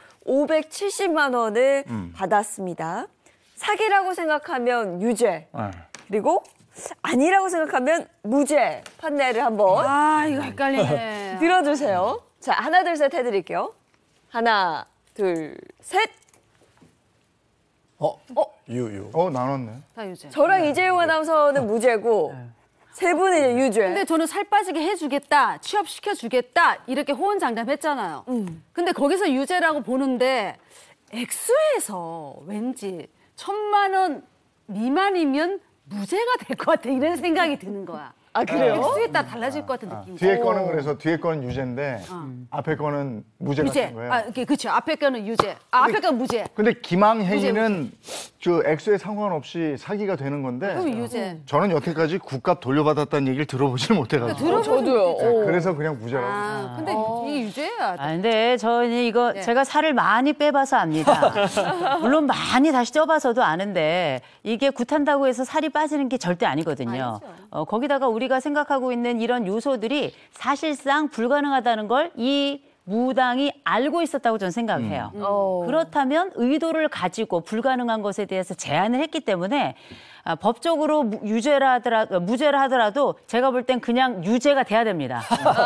오백칠십만 원을 음. 받았습니다. 사기라고 생각하면 유죄, 네. 그리고 아니라고 생각하면 무죄 판례를 한번 아, 이거 헷갈리네. 들어주세요. 자, 하나, 둘, 셋 해드릴게요. 하나, 둘, 셋. 어? 어? 유유. 어, 나눴네. 다 유죄. 저랑 이재용 아나운서는 무죄고 세 분은 이제 유죄. 근데 저는 살 빠지게 해주겠다, 취업시켜주겠다 이렇게 호언장담했잖아요. 음. 근데 거기서 유죄라고 보는데 액수에서 왠지 천만 원 미만이면 무죄가 될 것 같아 이런 생각이 드는 거야. 아, 그래요? 액수에 따라 달라질 것 같은 느낌이. 뒤에 거는 그래서 뒤에 거는 유죄인데 앞에 거는 무죄 유죄. 같은 거예요. 아, 그렇죠. 앞에 거는 유죄. 아, 앞에 거는 무죄. 근데 김항행위는 저 액수에 상관없이 사기가 되는 건데 그럼 유죄. 저는 여태까지 굿값 돌려받았다는 얘기를 들어보질 못해가지고 저도요. 어. 그래서 그냥 무죄라고. 아, 근데 이게 유죄야. 아, 근데 저는 이거 네. 제가 살을 많이 빼봐서 압니다. 물론 많이 다시 쪄봐서도 아는데 이게 굿한다고 해서 살이 빠지는 게 절대 아니거든요. 아니죠. 어, 거기다가 우리가 생각하고 있는 이런 요소들이 사실상 불가능하다는 걸 이 무당이 알고 있었다고 저는 생각을 해요. 어. 그렇다면 의도를 가지고 불가능한 것에 대해서 제안을 했기 때문에 아, 법적으로 무- 유죄라 하더라도 무죄라 하더라도 제가 볼 땐 그냥 유죄가 돼야 됩니다.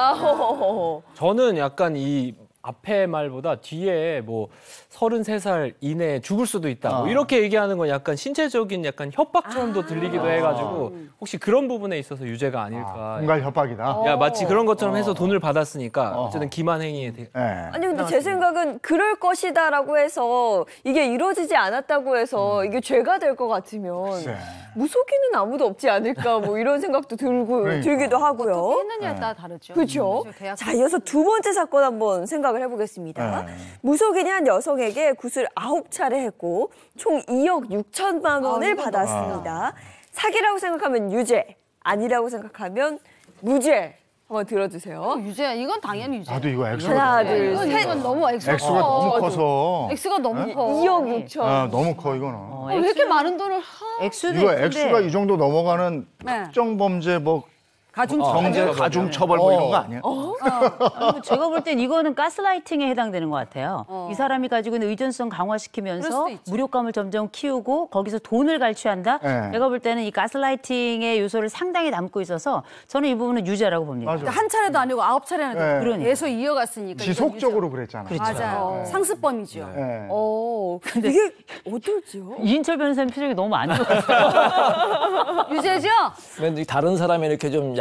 저는 약간 이 앞에 말보다 뒤에 뭐 서른세 살 이내에 죽을 수도 있다. 뭐 이렇게 얘기하는 건 약간 신체적인 약간 협박처럼도 들리기도 해가지고 혹시 그런 부분에 있어서 유죄가 아닐까. 공갈 협박이다. 야, 마치 그런 것처럼 해서 돈을 받았으니까 어쨌든 기만행위에 대해. 예. 아니 근데 제 생각은 그럴 것이다라고 해서 이게 이루어지지 않았다고 해서 이게 죄가 될 것 같으면 글쎄. 무속인은 아무도 없지 않을까 뭐 이런 생각도 들고 그러니까. 들기도 어떻게 하고요. 했느냐에 따라 다르죠. 그렇죠. 그렇죠. 계약 자, 이어서 두 번째 사건 한번 생각을 해보겠습니다. 네. 무속인이 한 여성에게 굿을 아홉 차례 했고 총 이억 육천만 원을 이건 받았습니다. 사기라고 생각하면 유죄, 아니라고 생각하면 무죄. 한번 들어주세요. 유죄. 이건 당연히 유죄. 나도 이거 액수가 하나, 너무- 둘, 이건, 셋. 이건 너무 액수가, 액수가 커. 너무 커서 액수가 너무 커. 이억 육천. 아, 너무 커 이거는. 어, 어, 왜 이렇게 많은 돈을 하? 액수도 이거 액수인데 액수가 이 정도 넘어가는 네. 특정 범죄 뭐 가중 경제 가중 처벌 뭐 이런 거 아니야? 아니, 제가 볼 땐 이거는 가스라이팅에 해당되는 것 같아요. 어. 이 사람이 가지고 있는 의존성 그럴 강화시키면서 수도 있죠. 무력감을 점점 키우고 거기서 돈을 갈취한다. 네. 제가 볼 때는 이 가스라이팅의 요소를 상당히 담고 있어서 저는 이 부분은 유죄라고 봅니다. 맞아. 한 차례도 아니고 아홉 차례나 네. 그러니까. 계속 이어갔으니까. 이건 지속적으로 그랬잖아. 유죄. 맞아요. 상습범이죠. 예. 어, 이게 어떨지요? 이인철 변호사님 표정이 너무 안 좋았어요. 유죄죠? 왠지 다른 사람이 이렇게 좀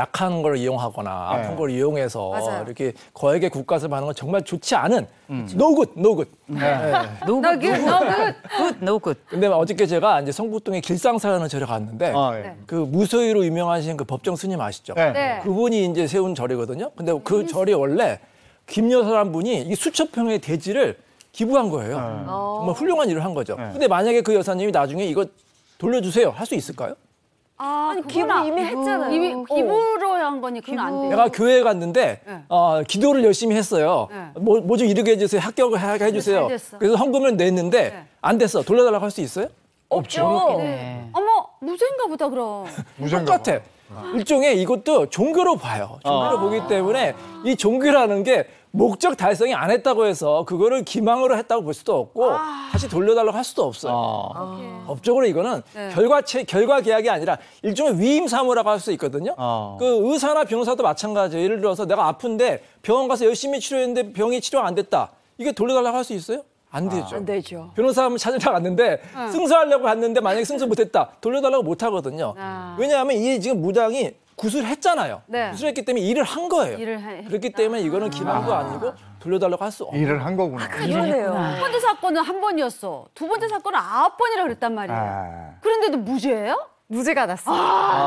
약한 걸 이용하거나 네. 아픈 걸 이용해서 맞아요. 이렇게 거액의 국가세 받는 건 정말 좋지 않은 no good, no good. 노 굿, good, no good. 굿, 노 굿. 근데 어저께 제가 이제 성북동에 길상사라는 절에 갔는데 아, 예. 그 무소유로 유명하신 그 법정 스님 아시죠? 네. 네. 그분이 이제 세운 절이거든요. 근데 그 절이 원래 김여사라는 분이 이 수천 평의 대지를 기부한 거예요. 정말 훌륭한 일을 한 거죠. 네. 근데 만약에 그 여사님이 나중에 이거 돌려주세요 할 수 있을까요? 아, 아니, 그건 기부 아- 이미 했잖아요. 이미 어. 기부로 한 거니 그건 안 돼요. 내가 교회에 갔는데 네. 어, 기도를 열심히 했어요. 네. 뭐 뭐 좀 이르게 해주세요. 합격을 하게 해주세요. 잘 됐어. 그래서 헌금을 냈는데 네. 안 됐어. 돌려달라고 할 수 있어요? 없죠. 네. 어머, 무죄인가 보다 그럼. 무슨가 똑같아. 일종의 이것도 종교로 봐요. 종교로 어. 보기 때문에 이 종교라는 게 목적 달성이 안 했다고 해서 그거를 기망으로 했다고 볼 수도 없고 다시 돌려달라고 할 수도 없어요. 어. 법적으로 이거는 네. 결과체, 결과 계약이 아니라 일종의 위임 사무라고 할 수 있거든요. 어. 그 의사나 변호사도 마찬가지예요. 예를 들어서 내가 아픈데 병원 가서 열심히 치료했는데 병이 치료가 안 됐다. 이게 돌려달라고 할 수 있어요? 안 되죠. 안 되죠. 변호사 한번 찾으러 갔는데 승소하려고 갔는데 만약에 승소 못했다. 돌려달라고 못 하거든요. 아. 왜냐하면 이 지금 무당이 구술했잖아요. 네. 구술했기 때문에 일을 한 거예요. 일을 해- 그렇기 때문에 이거는 기망도 아니고 돌려달라고 할 수 없어요. 일을 한 거구나. 그러네요. 첫 번째 사건은 한 번이었어. 두 번째 사건은 아홉 번이라 그랬단 말이에요. 아. 그런데도 무죄예요? 무죄가 났습니다.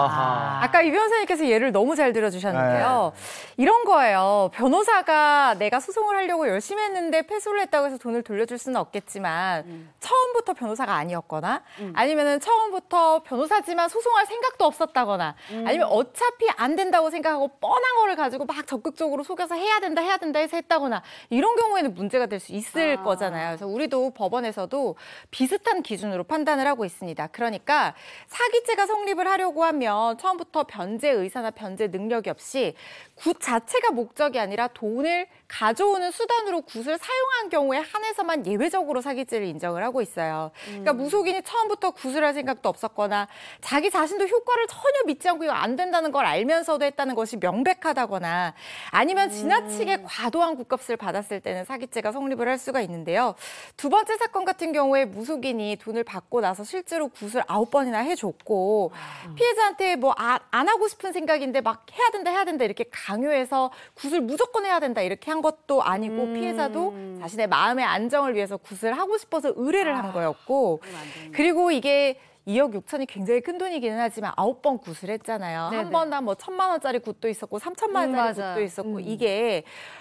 아까 이 변호사님께서 예를 너무 잘 들어주셨는데요. 이런 거예요. 변호사가 내가 소송을 하려고 열심히 했는데 패소를 했다고 해서 돈을 돌려줄 수는 없겠지만 음. 처음부터 변호사가 아니었거나 아니면은 처음부터 변호사지만 소송할 생각도 없었다거나 음. 아니면 어차피 안 된다고 생각하고 뻔한 거를 가지고 막 적극적으로 속여서 해야 된다 해야 된다 해서 했다거나 이런 경우에는 문제가 될 수 있을 아. 거잖아요. 그래서 우리도 법원에서도 비슷한 기준으로 판단을 하고 있습니다. 그러니까 사기죄가 성립을 하려고 하면 처음부터 변제 의사나 변제 능력이 없이 굿 자체가 목적이 아니라 돈을 가져오는 수단으로 굿을 사용한 경우에 한해서만 예외적으로 사기죄를 인정을 하고 있어요. 그러니까 무속인이 처음부터 굿을 할 생각도 없었거나 자기 자신도 효과를 전혀 믿지 않고 이거 안 된다는 걸 알면서도 했다는 것이 명백하다거나 아니면 지나치게 과도한 굿값을 받았을 때는 사기죄가 성립을 할 수가 있는데요. 두 번째 사건 같은 경우에 무속인이 돈을 받고 나서 실제로 굿을 아홉 번이나 해줬고 피해자한테 뭐 안 하고 싶은 생각인데 막 해야 된다 해야 된다 이렇게 강요해서 굿을 무조건 해야 된다 이렇게 한 것도 아니고 음. 피해자도 자신의 마음의 안정을 위해서 굿을 하고 싶어서 의뢰를 한 거였고 그리고 이게 이억 육천이 굉장히 큰 돈이기는 하지만 아홉 번 굿을 했잖아요. 네네. 한 번당 뭐 천만 원짜리 굿도 있었고 삼천만 음, 원짜리 맞아요. 굿도 있었고 음. 이게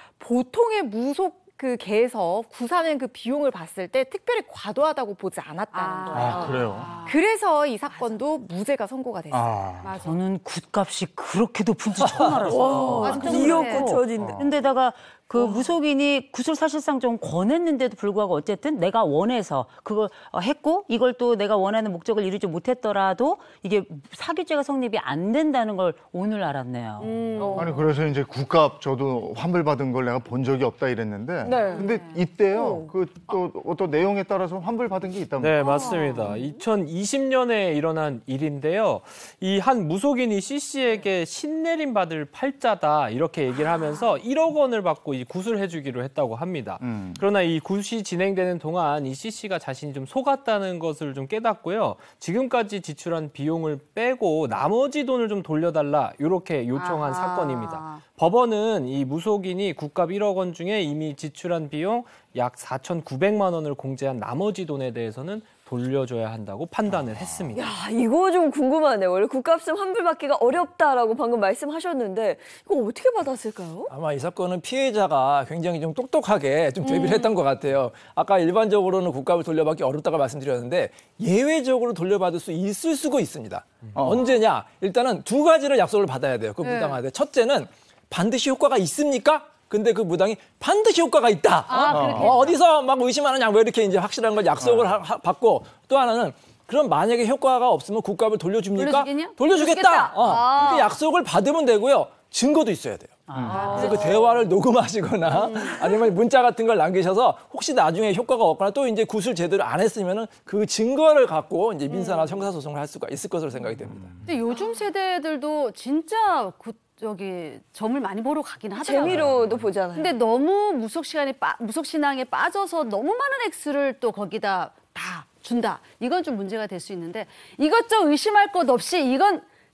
보통의 무속 그 개에서 구사는 그 비용을 봤을 때 특별히 과도하다고 보지 않았다는 아. 거예요. 아, 그래요? 그래서 이 사건도 무죄가 선고가 됐어요. 아. 맞아. 저는 굿값이 그렇게 높은지 처음 알았어요. 깜짝 이억 놀랐어요. 구천인데. 근데다가 그 무속인이 굿을 사실상 좀 권했는데도 불구하고 어쨌든 내가 원해서 그걸 어, 했고 이걸 또 내가 원하는 목적을 이루지 못했더라도 이게 사기죄가 성립이 안 된다는 걸 오늘 알았네요. 아니 그래서 이제 국값 저도 환불 받은 걸 내가 본 적이 없다 이랬는데 네. 근데 이때요 그 또 어떤 내용에 따라서 환불 받은 게 있답니다. 네, 맞습니다. 이천이십 년에 일어난 일인데요. 이 한 무속인이 C씨에게 신내림 받을 팔자다 이렇게 얘기를 하면서 일억 원을 받고 이 굿을 해주기로 했다고 합니다. 음. 그러나 이 굿이 진행되는 동안 이 C씨가 자신이 좀 속았다는 것을 좀 깨닫고요. 지금까지 지출한 비용을 빼고 나머지 돈을 좀 돌려달라 이렇게 요청한 아하. 사건입니다. 법원은 이 무속인이 굿값 일억 원 중에 이미 지출한 비용 약 사천구백만 원을 공제한 나머지 돈에 대해서는 돌려줘야 한다고 판단을 했습니다. 야, 이거 좀 궁금하네요. 원래 굿값은 환불받기가 어렵다라고 방금 말씀하셨는데 이거 어떻게 받았을까요? 아마 이 사건은 피해자가 굉장히 좀 똑똑하게 좀 대비를 했던 것 같아요. 아까 일반적으로는 국값을 돌려받기 어렵다고 말씀드렸는데 예외적으로 돌려받을 수 있을 수가 있습니다. 어. 언제냐? 일단은 두 가지를 약속을 받아야 돼요. 그 무당한테. 첫째는 반드시 효과가 있습니까? 근데 그 무당이 반드시 효과가 있다. 어, 어디서 막 의심하느냐 뭐 이렇게 이제 확실한 걸 약속을 하- 하- 받고 또 하나는 그럼 만약에 효과가 없으면 국값을 돌려줍니까? 돌려주겠냐? 돌려주겠다. 돌려주겠다. 어, 아. 그렇게 약속을 받으면 되고요. 증거도 있어야 돼요. 그래서 그 대화를 녹음하시거나 아니면 문자 같은 걸 남기셔서 혹시 나중에 효과가 없거나 또 이제 굿을 제대로 안 했으면은 그 증거를 갖고 이제 민사나 형사 소송을 할 수가 있을 것으로 생각이 됩니다. 근데 요즘 세대들도 진짜 굿 저기 점을 많이 보러 가긴 하더라고요. 재미로도 보잖아요. 근데 너무 무속 시간에 빠, 무속 신앙에 빠져서 너무 많은 액수를 또 거기다 다 준다. 이건 좀 문제가 될 수 있는데 이것저것 의심할 것 없이 이건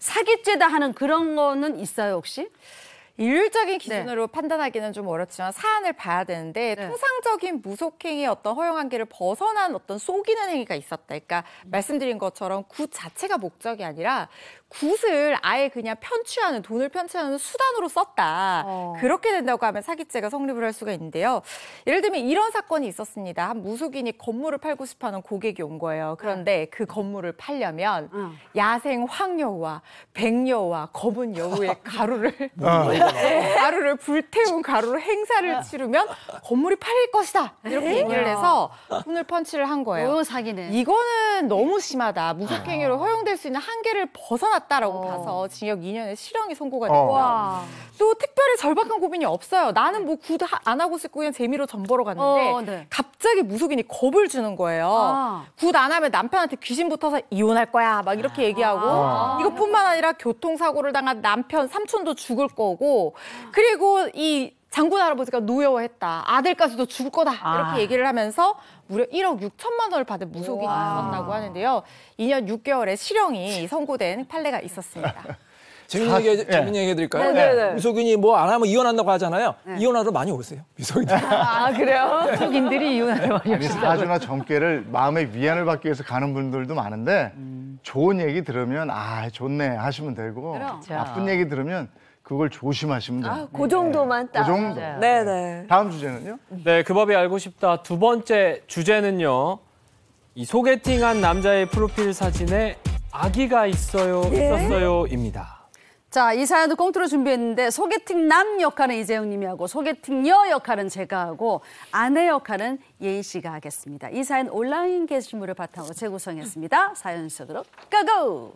사기죄다 하는 그런 거는 있어요, 혹시? 일률적인 기준으로 네. 판단하기는 좀 어렵지만 사안을 봐야 되는데 네. 통상적인 무속행위의 어떤 허용 한계를 벗어난 어떤 속이는 행위가 있었다. 그러니까 음. 말씀드린 것처럼 굿 자체가 목적이 아니라 굿을 아예 그냥 편취하는, 돈을 편취하는 수단으로 썼다. 어. 그렇게 된다고 하면 사기죄가 성립을 할 수가 있는데요. 예를 들면 이런 사건이 있었습니다. 한 무속인이 건물을 팔고 싶어하는 고객이 온 거예요. 그런데 그 건물을 팔려면 어. 야생 황여우와 백여우와 검은 여우의 가루를 어. 가루를 불태운 가루로 행사를 치르면 건물이 팔릴 것이다. 이렇게 얘기를 해서 돈을 펀치를 한 거예요. 오, 사기네. 이거는 너무 심하다. 무속행위로 허용될 수 있는 한계를 벗어났다라고 어. 봐서 징역 이 년의 실형이 선고가 됐고요. 어. 또 특별히 절박한 고민이 없어요. 나는 뭐 굿 안 하고 싶고 그냥 재미로 점 보러 갔는데 어, 네. 갑자기 무속인이 겁을 주는 거예요. 아. 굿 안 하면 남편한테 귀신 붙어서 이혼할 거야. 막 이렇게 얘기하고 아. 이것뿐만 아니라 교통사고를 당한 남편, 삼촌도 죽을 거고 그리고 이 장군 할아버지가 노여워했다. 아들까지도 죽을 거다. 아. 이렇게 얘기를 하면서 무려 일억 육천만 원을 받은 무속인이 있었다고 하는데요. 이 년 육 개월의 실형이 선고된 판례가 있었습니다. 재밌는 얘기, 재밌는 얘기 해드릴까요? 네. 무속인이 뭐 안 하면 이혼한다고 하잖아요. 네. 이혼하러 많이 오세요. 무속인들. 아, 그래요? 무속인들이 이혼하러 많이 오시죠. 사주나 점괘를 마음의 위안을 받기 위해서 가는 분들도 많은데 음. 좋은 얘기 들으면 아 좋네 하시면 되고 그럼. 나쁜 얘기 들으면 그걸 조심하시면 돼요. 아, 그 정도만 네. 딱. 그 정도. 네네. 다음 주제는요? 네, 그 법이 알고 싶다. 두 번째 주제는요. 이 소개팅한 남자의 프로필 사진에 아기가 있어요, 예? 있었어요입니다. 자, 이 사연도 꽁트로 준비했는데 소개팅 남 역할은 이재용 님이 하고 소개팅 여 역할은 제가 하고 아내 역할은 예인 씨가 하겠습니다. 이 사연 온라인 게시물을 바탕으로 재구성했습니다. 사연 속으로 고고!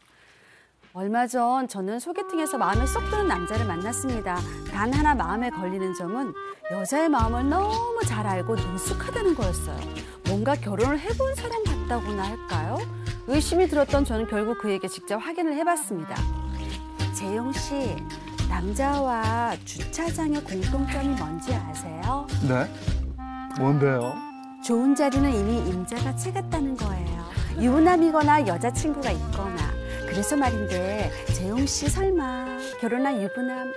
얼마 전 저는 소개팅에서 마음에 쏙 드는 남자를 만났습니다. 단 하나 마음에 걸리는 점은 여자의 마음을 너무 잘 알고 능숙하다는 거였어요. 뭔가 결혼을 해본 사람 같다고나 할까요? 의심이 들었던 저는 결국 그에게 직접 확인을 해봤습니다. 재용 씨, 남자와 주차장의 공통점이 뭔지 아세요? 네? 뭔데요? 좋은 자리는 이미 임자가 채갔다는 거예요. 유부남이거나 여자친구가 있거나. 그래서 말인데 재용 씨 설마 결혼한 유부남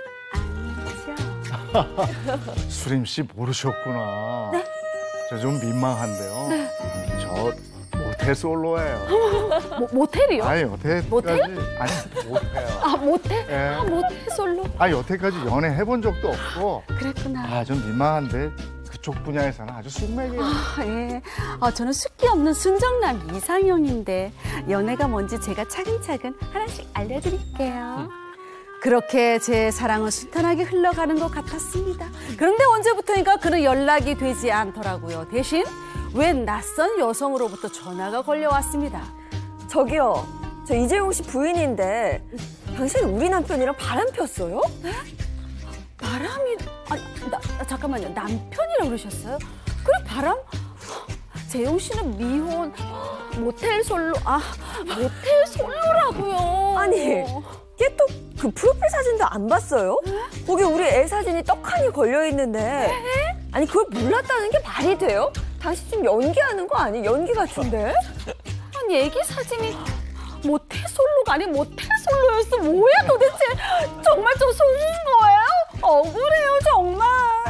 아니죠? 수림 씨 모르셨구나. 네? 저 좀 민망한데요. 네. 저 모텔 솔로예요. 모, 모텔이요? 아니 여태까지 모텔? 아니 모텔요. 아 모텔? 네. 아 모텔 솔로? 아니 여태까지 연애 해본 적도 없고. 그랬구나. 아 좀 민망한데 그쪽 분야에서는 아주 숙맥이에요. 아, 예. 아, 저는 숫기 없는 순정남 이상형인데 연애가 뭔지 제가 차근차근 하나씩 알려드릴게요. 음. 그렇게 제 사랑은 순탄하게 흘러가는 것 같았습니다. 그런데 언제부터인가 그는 연락이 되지 않더라고요. 대신 웬 낯선 여성으로부터 전화가 걸려왔습니다. 저기요, 저 이재용 씨 부인인데 당신 우리 남편이랑 바람 폈어요? 네? 바람이... 아니, 나, 잠깐만요. 남편이라고 그러셨어요? 그래, 바람? 재용 씨는 미혼, 모텔 솔로... 아, 모텔 솔로라고요. 아니, 걔 또 그 프로필 사진도 안 봤어요? 네? 거기 우리 애 사진이 떡하니 걸려있는데 네? 아니, 그걸 몰랐다는 게 말이 돼요? 당신 지금 연기하는 거 아니에요? 연기 같은데? 아니, 애기 사진이 모텔 솔로가 아닌 모텔 솔로였어. 뭐야 도대체? 정말 저 속인 거예요? 억울해요 정말.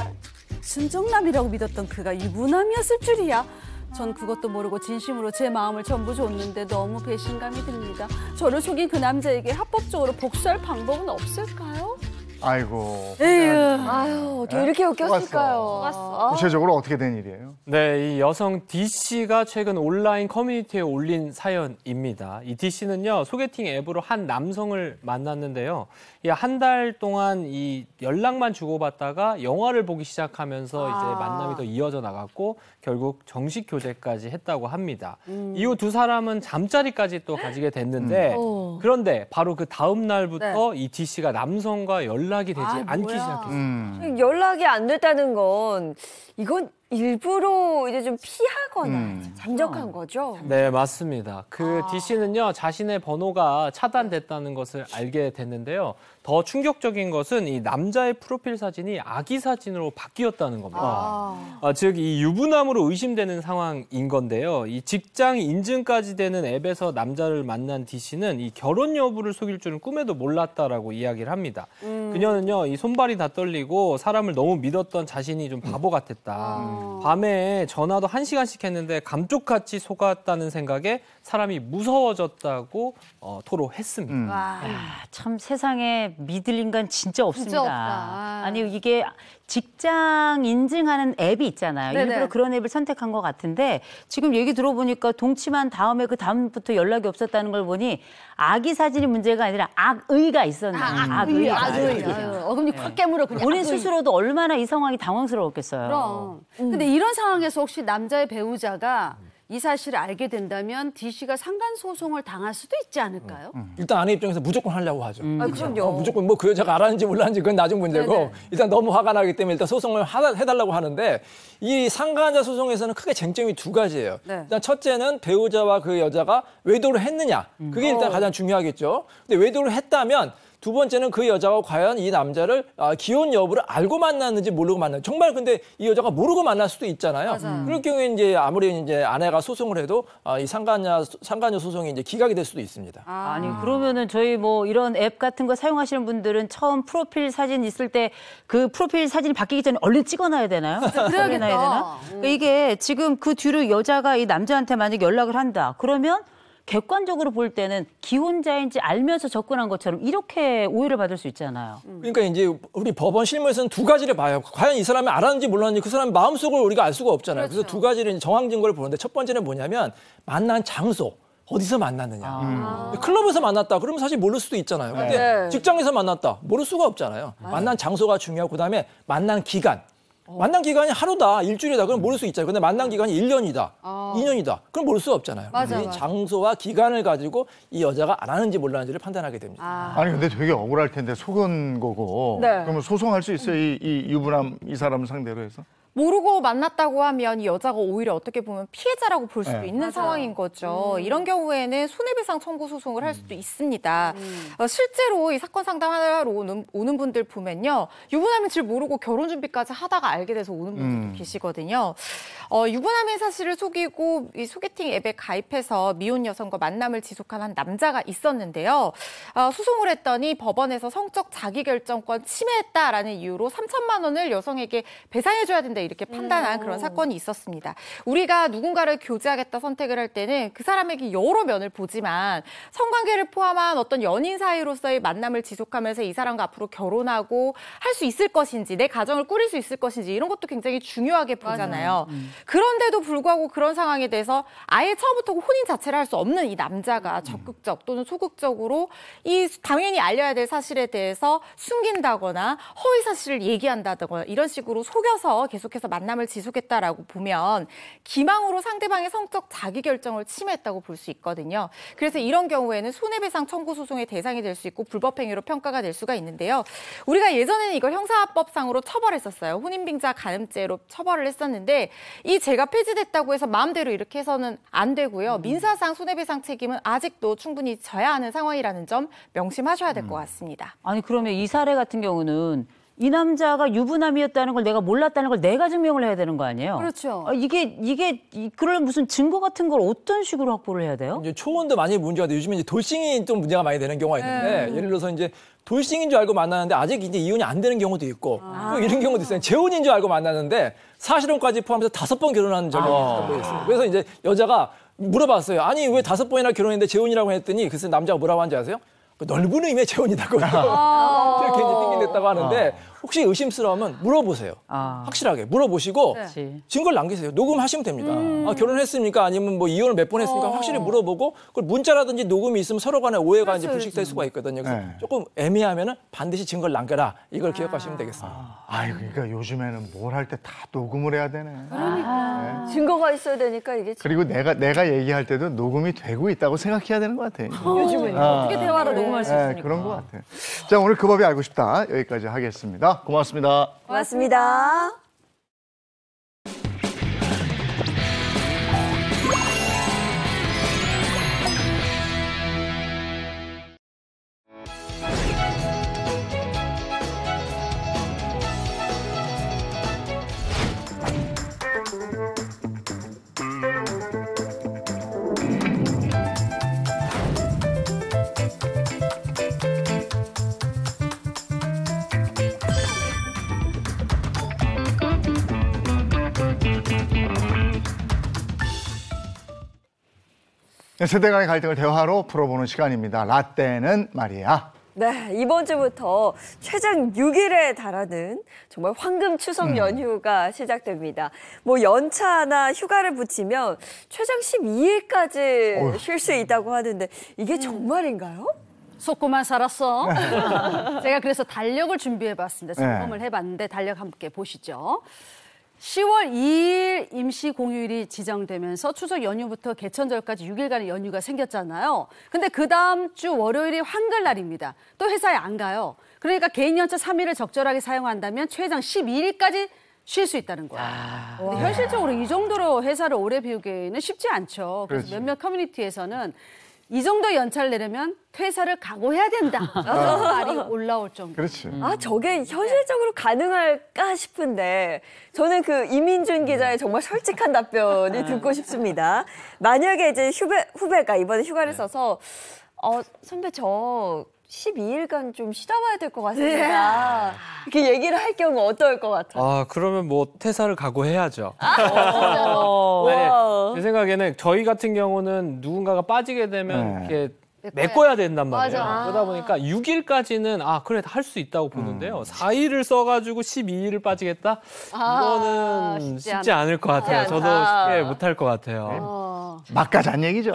순정남이라고 믿었던 그가 유부남이었을 줄이야. 전 그것도 모르고 진심으로 제 마음을 전부 줬는데 너무 배신감이 듭니다. 저를 속인 그 남자에게 합법적으로 복수할 방법은 없을까요? 아이고. 에휴. 아유, 어떻게 이렇게 엮였을까요? 아. 구체적으로 어떻게 된 일이에요? 네, 이 여성 D씨가 최근 온라인 커뮤니티에 올린 사연입니다. 이 D씨는요, 소개팅 앱으로 한 남성을 만났는데요. 이 한 달 동안 이 연락만 주고받다가 영화를 보기 시작하면서 아. 이제 만남이 더 이어져 나갔고 결국 정식 교제까지 했다고 합니다. 음. 이후 두 사람은 잠자리까지 또 가지게 됐는데 음. 그런데 바로 그 다음 날부터 네. 이 D씨가 남성과 연락 연락이 되지 아, 않기 뭐야. 시작했어요. 음. 연락이 안 됐다는 건 이건 일부러 이제 좀 피하거나 음. 잠적한 거죠. 네, 맞습니다. 그 아. D씨는요, 자신의 번호가 차단됐다는 것을 알게 됐는데요. 더 충격적인 것은 이 남자의 프로필 사진이 아기 사진으로 바뀌었다는 겁니다. 아. 아, 즉, 이 유부남으로 의심되는 상황인 건데요. 이 직장 인증까지 되는 앱에서 남자를 만난 D씨는 이 결혼 여부를 속일 줄은 꿈에도 몰랐다라고 이야기를 합니다. 음. 그녀는요, 이 손발이 다 떨리고 사람을 너무 믿었던 자신이 좀 바보 같았다. 아. 밤에 전화도 한 시간씩 했는데 감쪽같이 속았다는 생각에 사람이 무서워졌다고 어, 토로했습니다. 음. 와. 야, 참 세상에 믿을 인간 진짜 없습니다. 진짜 없다. 아니 이게 직장 인증하는 앱이 있잖아요. 네네. 일부러 그런 앱을 선택한 것 같은데 지금 얘기 들어보니까 동침한 다음에 그 다음부터 연락이 없었다는 걸 보니 아기 사진이 문제가 아니라 악의가 있었네요. 아, 악의. 아주 어금니 확 깨물어 그냥. 본인 스스로도 얼마나 이 상황이 당황스러웠겠어요. 그럼. 근데 이런 상황에서 혹시 남자의 배우자가 이 사실을 알게 된다면 D씨가 상간 소송을 당할 수도 있지 않을까요? 일단 아내 입장에서 무조건 하려고 하죠. 아, 그럼요. 어, 무조건 뭐 그 여자가 알았는지 몰랐는지 그건 나중 문제고 네네. 일단 너무 화가 나기 때문에 일단 소송을 하, 해달라고 하는데 이 상간자 소송에서는 크게 쟁점이 두 가지예요. 네. 일단 첫째는 배우자와 그 여자가 외도를 했느냐. 그게 일단 가장 중요하겠죠. 근데 외도를 했다면 두 번째는 그 여자가 과연 이 남자를 아, 기혼 여부를 알고 만났는지 모르고 만났는지. 정말 근데 이 여자가 모르고 만날 수도 있잖아요. 맞아요. 그럴 경우에 이제 아무리 이제 아내가 소송을 해도 아, 이 상간녀 상간녀 소송이 이제 기각이 될 수도 있습니다. 아. 아니 그러면은 저희 뭐 이런 앱 같은 거 사용하시는 분들은 처음 프로필 사진 있을 때 그 프로필 사진이 바뀌기 전에 얼른 찍어놔야 되나요? 그래야겠다. 찍어놔야 되나? 그러니까 이게 지금 그 뒤로 여자가 이 남자한테 만약 연락을 한다. 그러면 객관적으로 볼 때는 기혼자인지 알면서 접근한 것처럼 이렇게 오해를 받을 수 있잖아요. 그러니까 이제 우리 법원 실무에서는 두 가지를 봐요. 과연 이 사람이 알았는지 몰랐는지 그 사람 마음속을 우리가 알 수가 없잖아요. 그래서 그렇죠. 두 가지를 이제 정황 증거를 보는데 첫 번째는 뭐냐면 만난 장소. 어디서 만났느냐. 아. 클럽에서 만났다. 그러면 사실 모를 수도 있잖아요. 근데 네. 직장에서 만났다. 모를 수가 없잖아요. 만난 장소가 중요하고 그다음에 만난 기간. 어. 만난 기간이 하루다, 일주일이다. 그럼 모를 수 있잖아요. 근데 만난 기간이 일 년이다, 이 년이다. 그럼 모를 수 없잖아요. 맞아, 이 맞아. 장소와 기간을 가지고 이 여자가 알았는지 몰랐는지를 판단하게 됩니다. 아. 아니 근데 되게 억울할 텐데 속은 거고. 네. 그러면 소송할 수 있어요? 이, 이 유부남 이 사람을 상대로 해서? 모르고 만났다고 하면 이 여자가 오히려 어떻게 보면 피해자라고 볼 수도 네. 있는 맞아요. 상황인 거죠. 음. 이런 경우에는 손해배상 청구 소송을 할 수도 있습니다. 어, 실제로 이 사건 상담하러 오는, 오는 분들 보면요. 유부남인 줄 모르고 결혼 준비까지 하다가 알게 돼서 오는 분들도 음. 계시거든요. 어, 유부남의 사실을 속이고 이 소개팅 앱에 가입해서 미혼 여성과 만남을 지속한 한 남자가 있었는데요. 어, 소송을 했더니 법원에서 성적 자기결정권 침해했다라는 이유로 삼천만 원을 여성에게 배상해줘야 된다 이렇게 판단한 그런 사건이 있었습니다. 우리가 누군가를 교제하겠다 선택을 할 때는 그 사람에게 여러 면을 보지만 성관계를 포함한 어떤 연인 사이로서의 만남을 지속하면서 이 사람과 앞으로 결혼하고 할 수 있을 것인지 내 가정을 꾸릴 수 있을 것인지 이런 것도 굉장히 중요하게 보잖아요. 음. 그런데도 불구하고 그런 상황에 대해서 아예 처음부터 혼인 자체를 할 수 없는 이 남자가 적극적 또는 소극적으로 이 당연히 알려야 될 사실에 대해서 숨긴다거나 허위 사실을 얘기한다거나 이런 식으로 속여서 계속해서 만남을 지속했다라고 보면 기망으로 상대방의 성적 자기결정을 침해했다고 볼 수 있거든요. 그래서 이런 경우에는 손해배상 청구 소송의 대상이 될 수 있고 불법행위로 평가가 될 수가 있는데요. 우리가 예전에는 이걸 형사법상으로 처벌했었어요. 혼인빙자 간음죄로 처벌을 했었는데 이 죄가 폐지됐다고 해서 마음대로 이렇게 해서는 안 되고요. 민사상 손해배상 책임은 아직도 충분히 져야 하는 상황이라는 점 명심하셔야 될 것 같습니다. 아니 그러면 이 사례 같은 경우는 이 남자가 유부남이었다는 걸 내가 몰랐다는 걸 내가 증명을 해야 되는 거 아니에요? 그렇죠. 아, 이게 이게 이- 그럴 무슨 증거 같은 걸 어떤 식으로 확보를 해야 돼요? 이제 초혼도 많이 문제가 돼. 요즘에 이제 돌싱이 좀 문제가 많이 되는 경우가 있는데 네. 예를 들어서 이제 돌싱인 줄 알고 만나는데 아직 이제 이혼이 안 되는 경우도 있고 또 이런 경우도 있어요. 재혼인 줄 알고 만났는데 사실혼까지 포함해서 다섯 번 결혼한 적이 있어요. 그래서 이제 여자가 물어봤어요. 아니 왜 다섯 번이나 결혼했는데 재혼이라고 했더니 그래서 남자가 뭐라고 하는지 아세요? 그 넓은 의미의 재혼이다고 이렇게 이제 핑계댔다고 하는데 혹시 의심스러우면 물어보세요. 아. 확실하게 물어보시고 그렇지. 증거를 남기세요. 녹음하시면 됩니다. 아, 결혼했습니까? 아니면 뭐 이혼을 몇 번 했습니까? 확실히 물어보고 그걸 문자라든지 녹음이 있으면 서로 간에 오해가 이제 불식될 수가 있거든요. 그래서 네. 조금 애매하면은 반드시 증거를 남겨라. 이걸 기억하시면 되겠습니다. 아이 그러니까 요즘에는 뭘 할 때 다 녹음을 해야 되네. 증거가 있어야 되니까 이게 참- 그리고 내가 내가 얘기할 때도 녹음이 되고 있다고 생각해야 되는 것 같아. 요즘은 아. 어떻게 대화를 녹음할 수 네, 있으니까. 그런 것 같아. 자 오늘 그 법이 알고 싶다 여기까지 하겠습니다. 고맙습니다. 고맙습니다. 세대 간의 갈등을 대화로 풀어보는 시간입니다. 라떼는 말이야. 네, 이번 주부터 최장 육 일에 달하는 정말 황금 추석 연휴가 음. 시작됩니다. 뭐 연차나 휴가를 붙이면 최장 십이 일까지 쉴 수 있다고 하는데 이게 음. 정말인가요? 속고만 살았어. 제가 그래서 달력을 준비해봤습니다. 점검을 네. 해봤는데 달력 함께 보시죠. 시월 이일 임시 공휴일이 지정되면서 추석 연휴부터 개천절까지 육 일간의 연휴가 생겼잖아요. 근데 그 다음 주 월요일이 한글날입니다. 또 회사에 안 가요. 그러니까 개인 연차 삼 일을 적절하게 사용한다면 최장 십이 일까지 쉴 수 있다는 거예요. 아, 근데 현실적으로 이 정도로 회사를 오래 비우기는 쉽지 않죠. 그래서 그렇지. 몇몇 커뮤니티에서는 이 정도 연차를 내려면 퇴사를 각오해야 된다. 이런 말이 올라올 정도. 그렇지. 아, 저게 현실적으로 가능할까 싶은데 저는 그 이민준 기자의 정말 솔직한 답변이 듣고 싶습니다. 만약에 이제 후배, 후배가 이번에 휴가를 써서 어, 선배 저 십이 일간 좀 쉬다 와야 될 것 같습니다. 이렇게 얘기를 할 경우 어떨 것 같아요? 아, 그러면 뭐 퇴사를 각오해야죠. 아, 어, 제 생각에는 저희 같은 경우는 누군가가 빠지게 되면 네. 이렇게 메꿔야 된단 말이에요. 맞아. 그러다 보니까 육 일까지는 아 그래 할 수 있다고 보는데요. 음. 사 일을 써가지고 십이 일을 빠지겠다? 아, 이거는 쉽지, 쉽지 않을 것 같아요. 저도 쉽게 못할 것 같아요. 어. 막가자는 얘기죠.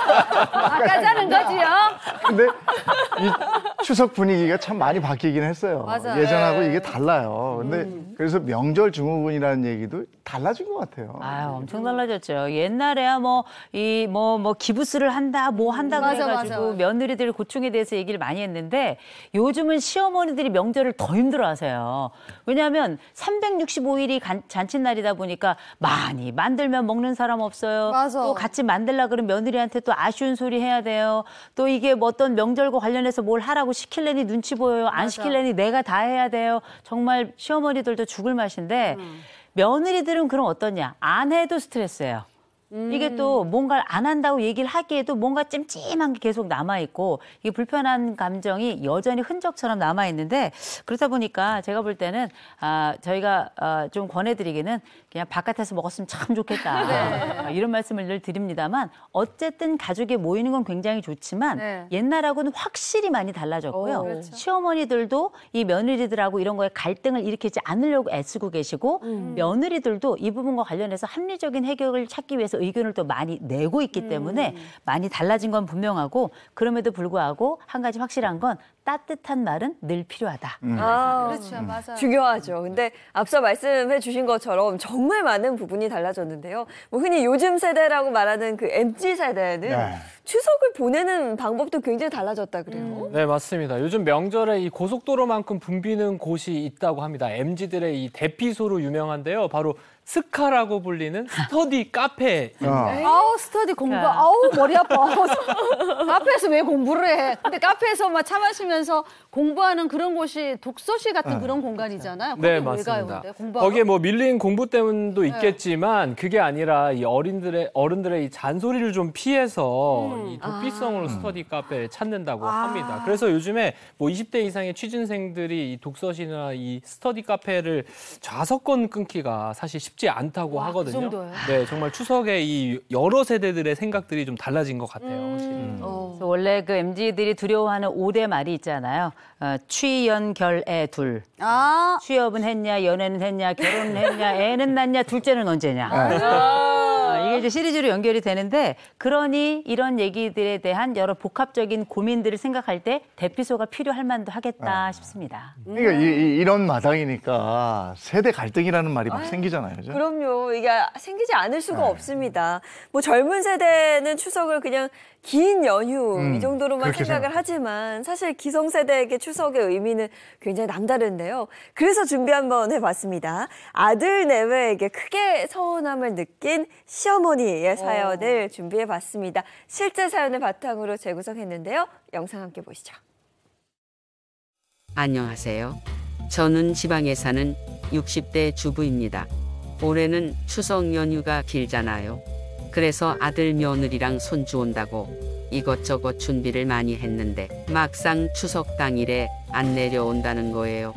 막가자는 거지요. 근데 이 추석 분위기가 참 많이 바뀌긴 했어요. 맞아. 예전하고 이게 달라요. 근데 음. 그래서 명절 증후군이라는 얘기도 달라진 것 같아요. 아, 엄청 달라졌죠. 옛날에야 뭐 이 뭐 뭐 기부스를 한다, 뭐 한다 맞아, 그래가지고 맞아. 며느리들 고충에 대해서 얘기를 많이 했는데 요즘은 시어머니들이 명절을 더 힘들어하세요. 왜냐하면 삼백육십오 일이 간, 잔칫날이다 보니까 많이 만들면 먹는 사람 없어요. 맞아. 또 같이 만들라 그러면 며느리한테 또 아쉬운 소리 해야 돼요. 또 이게 뭐 어떤 명절과 관련해서 뭘 하라고 시킬래니 눈치 보여요. 안 맞아. 시킬래니 내가 다 해야 돼요. 정말 시어머니들도 죽을 맛인데 음. 며느리들은 그럼 어떠냐? 안 해도 스트레스예요. 음. 이게 또 뭔가를 안 한다고 얘기를 하기에도 뭔가 찜찜한 게 계속 남아있고 이게 불편한 감정이 여전히 흔적처럼 남아있는데 그러다 보니까 제가 볼 때는 아, 저희가 아, 좀 권해드리기는 그냥 바깥에서 먹었으면 참 좋겠다. 네. 이런 말씀을 늘 드립니다만 어쨌든 가족이 모이는 건 굉장히 좋지만 네. 옛날하고는 확실히 많이 달라졌고요. 오, 그렇죠. 시어머니들도 이 며느리들하고 이런 거에 갈등을 일으키지 않으려고 애쓰고 계시고 음. 며느리들도 이 부분과 관련해서 합리적인 해결을 찾기 위해서 의견을 또 많이 내고 있기 때문에 음. 많이 달라진 건 분명하고 그럼에도 불구하고 한 가지 확실한 건 따뜻한 말은 늘 필요하다. 음. 아, 그렇죠, 맞아요. 중요하죠. 근데 앞서 말씀해 주신 것처럼 정말 많은 부분이 달라졌는데요. 뭐 흔히 요즘 세대라고 말하는 그 엠지 세대는 네. 추석을 보내는 방법도 굉장히 달라졌다 그래요. 음. 네, 맞습니다. 요즘 명절에 이 고속도로만큼 붐비는 곳이 있다고 합니다. 엠지들의 이 대피소로 유명한데요. 바로 스카라고 불리는 스터디 카페. 어. 아우 스터디 공부. 야. 아우 머리 아파. 카페에서 왜 공부를 해? 근데 카페에서 막 차 마시면서 공부하는 그런 곳이 독서실 같은 어. 그런 공간이잖아요. 네, 맞습니다. 거기에 뭐 밀린 공부 때문도 있겠지만 네. 그게 아니라 이 어린들의 어른들의 이 잔소리를 좀 피해서 음. 이 도피성으로 아. 스터디 카페를 찾는다고 아. 합니다. 그래서 요즘에 뭐 이십 대 이상의 취준생들이 이 독서실이나 이 스터디 카페를 좌석권 끊기가 사실 쉽지 않다고 와, 하거든요. 그 네, 정말 추석에 이 여러 세대들의 생각들이 좀 달라진 것 같아요. 음. 어. 그래서 원래 그 엠지들이 두려워하는 오 대 말이 있잖아요. 어, 취연결애 둘. 아. 취업은 했냐, 연애는 했냐, 결혼은 했냐, 애는 낳냐, 둘째는 언제냐. 아. 어, 이게 이제 시리즈로 연결이 되는데 그러니 이런 얘기들에 대한 여러 복합적인 고민들을 생각할 때 대피소가 필요할 만도 하겠다 아. 싶습니다. 그러니까 음. 이, 이런 마당이니까 세대 갈등이라는 말이 막 아. 생기잖아요. 그죠? 그럼요. 이게 생기지 않을 수가 네. 없습니다. 뭐 젊은 세대는 추석을 그냥 긴 연휴 음, 이 정도로만 생각을 생각. 하지만 사실 기성세대에게 추석의 의미는 굉장히 남다른데요. 그래서 준비 한번 해봤습니다. 아들 내외에게 크게 서운함을 느낀 시어머니의 사연을 오. 준비해봤습니다. 실제 사연을 바탕으로 재구성했는데요. 영상 함께 보시죠. 안녕하세요. 저는 지방에 사는 육십 대 주부입니다. 올해는 추석 연휴가 길잖아요. 그래서 아들 며느리랑 손주 온다고 이것저것 준비를 많이 했는데 막상 추석 당일에 안 내려온다는 거예요.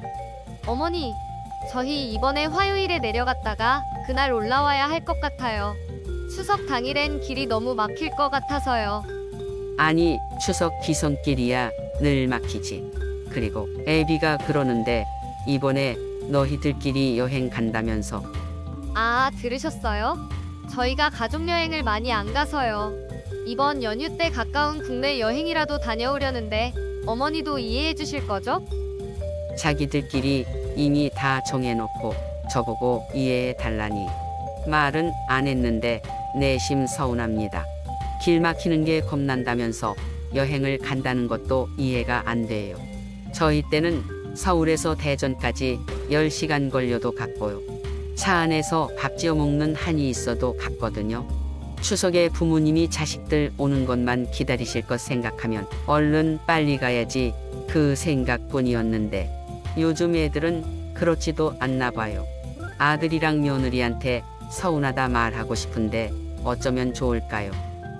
어머니, 저희 이번에 화요일에 내려갔다가 그날 올라와야 할 것 같아요. 추석 당일엔 길이 너무 막힐 것 같아서요. 아니 추석 기성길이야 늘 막히지. 그리고 애비가 그러는데 이번에 너희들끼리 여행 간다면서. 아, 들으셨어요? 저희가 가족여행을 많이 안 가서요. 이번 연휴 때 가까운 국내 여행이라도 다녀오려는데 어머니도 이해해 주실 거죠? 자기들끼리 이미 다 정해놓고 저보고 이해해 달라니. 말은 안 했는데 내심 서운합니다. 길 막히는 게 겁난다면서 여행을 간다는 것도 이해가 안 돼요. 저희 때는 서울에서 대전까지 열 시간 걸려도 갔고요. 차 안에서 밥 지어 먹는 한이 있어도 갔거든요. 추석에 부모님이 자식들 오는 것만 기다리실 것 생각하면 얼른 빨리 가야지 그 생각뿐이었는데 요즘 애들은 그렇지도 않나 봐요. 아들이랑 며느리한테 서운하다 말하고 싶은데 어쩌면 좋을까요?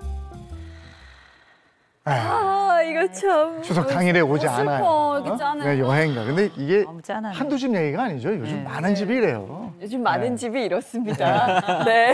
아, 이거 참. 추석 당일에 오지 슬퍼, 않아요. 이렇게 짠해. 그냥 여행가. 근데 이게 너무 짠하네. 한두 집 얘기가 아니죠. 요즘 네. 많은 집이 이래요. 요즘 많은 네. 집이 이렇습니다. 네.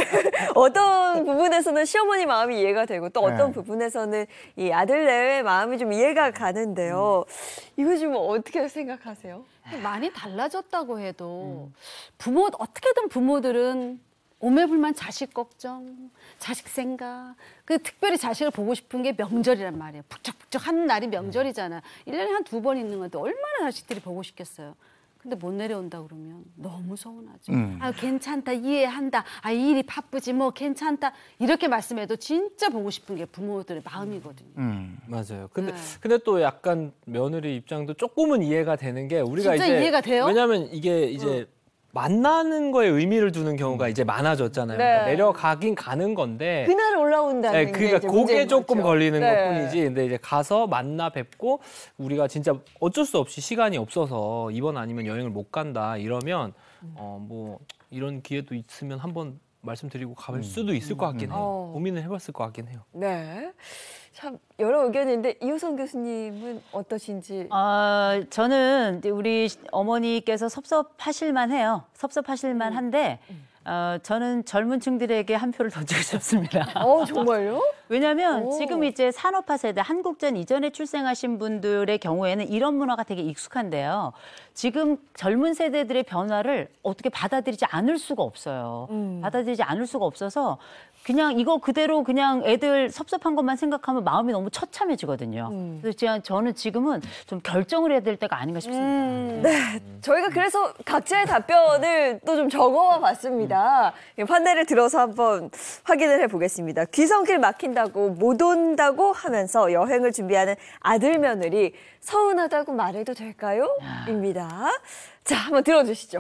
어떤 부분에서는 시어머니 마음이 이해가 되고 또 어떤 네. 부분에서는 이 아들내의 마음이 좀 이해가 가는데요. 이거 좀 어떻게 생각하세요? 많이 달라졌다고 해도 부모 어떻게든 부모들은 오매불만 자식 걱정, 자식 생각. 그 특별히 자식을 보고 싶은 게 명절이란 말이에요. 북적북적 하는 날이 명절이잖아. 일 년에 한 두 번 있는 건데 얼마나 자식들이 보고 싶겠어요. 근데 못 내려온다 그러면 너무 서운하죠. 음. 아, 괜찮다, 이해한다. 아, 이 일이 바쁘지 뭐 괜찮다. 이렇게 말씀해도 진짜 보고 싶은 게 부모들의 마음이거든요. 음. 맞아요. 근데 네. 근데 또 약간 며느리 입장도 조금은 이해가 되는 게 우리가 진짜 이제 이해가 돼요? 왜냐하면 이게 이제 만나는 거에 의미를 두는 경우가 이제 많아졌잖아요. 네. 그러니까 내려가긴 가는 건데. 그날 올라온다는 네, 게 그러니까 이제 그게 문제인 조금 거죠. 걸리는 네. 것뿐이지. 근데 이제 가서 만나 뵙고 우리가 진짜 어쩔 수 없이 시간이 없어서 이번 아니면 여행을 못 간다 이러면 어 뭐 이런 기회도 있으면 한번 말씀드리고 갈 수도 있을 것 같긴 해요. 어. 고민을 해봤을 것 같긴 해요. 네. 참 여러 의견인데 이효선 교수님은 어떠신지. 아, 저는 이제 우리 어머니께서 섭섭하실만 해요. 섭섭하실만 한데 어, 저는 젊은 층들에게 한 표를 던지고 싶습니다. 어, 정말요? 왜냐하면 오. 지금 이제 산업화 세대, 한국전 이전에 출생하신 분들의 경우에는 이런 문화가 되게 익숙한데요. 지금 젊은 세대들의 변화를 어떻게 받아들이지 않을 수가 없어요. 음. 받아들이지 않을 수가 없어서 그냥 이거 그대로 그냥 애들 섭섭한 것만 생각하면 마음이 너무 처참해지거든요. 음. 그래서 제가 저는 지금은 좀 결정을 해야 될 때가 아닌가 싶습니다. 음, 네. 저희가 그래서 각자의 답변을 또 좀 적어와 봤습니다. 판넬을 들어서 한번 확인을 해보겠습니다. 귀성길 막힌다고 못 온다고 하면서 여행을 준비하는 아들 며느리 서운하다고 말해도 될까요? 입니다. 자, 한번 들어주시죠.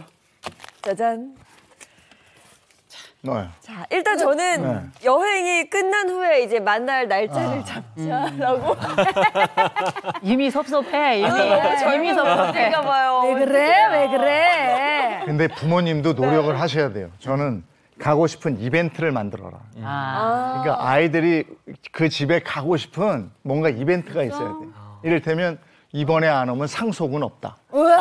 짜잔. 네. 자, 일단 저는 네. 여행이 끝난 후에 이제 만날 날짜를 잡자라고. 이미 섭섭해. 이미, 아, 이미 섭섭해. 섭섭해가 봐요. 왜 그래? 왜 그래? 근데 부모님도 노력을 하셔야 돼요. 저는 가고 싶은 이벤트를 만들어라. 아. 그러니까 아이들이 그 집에 가고 싶은 뭔가 이벤트가 있어야 돼. 이를테면 이번에 안 오면 상속은 없다.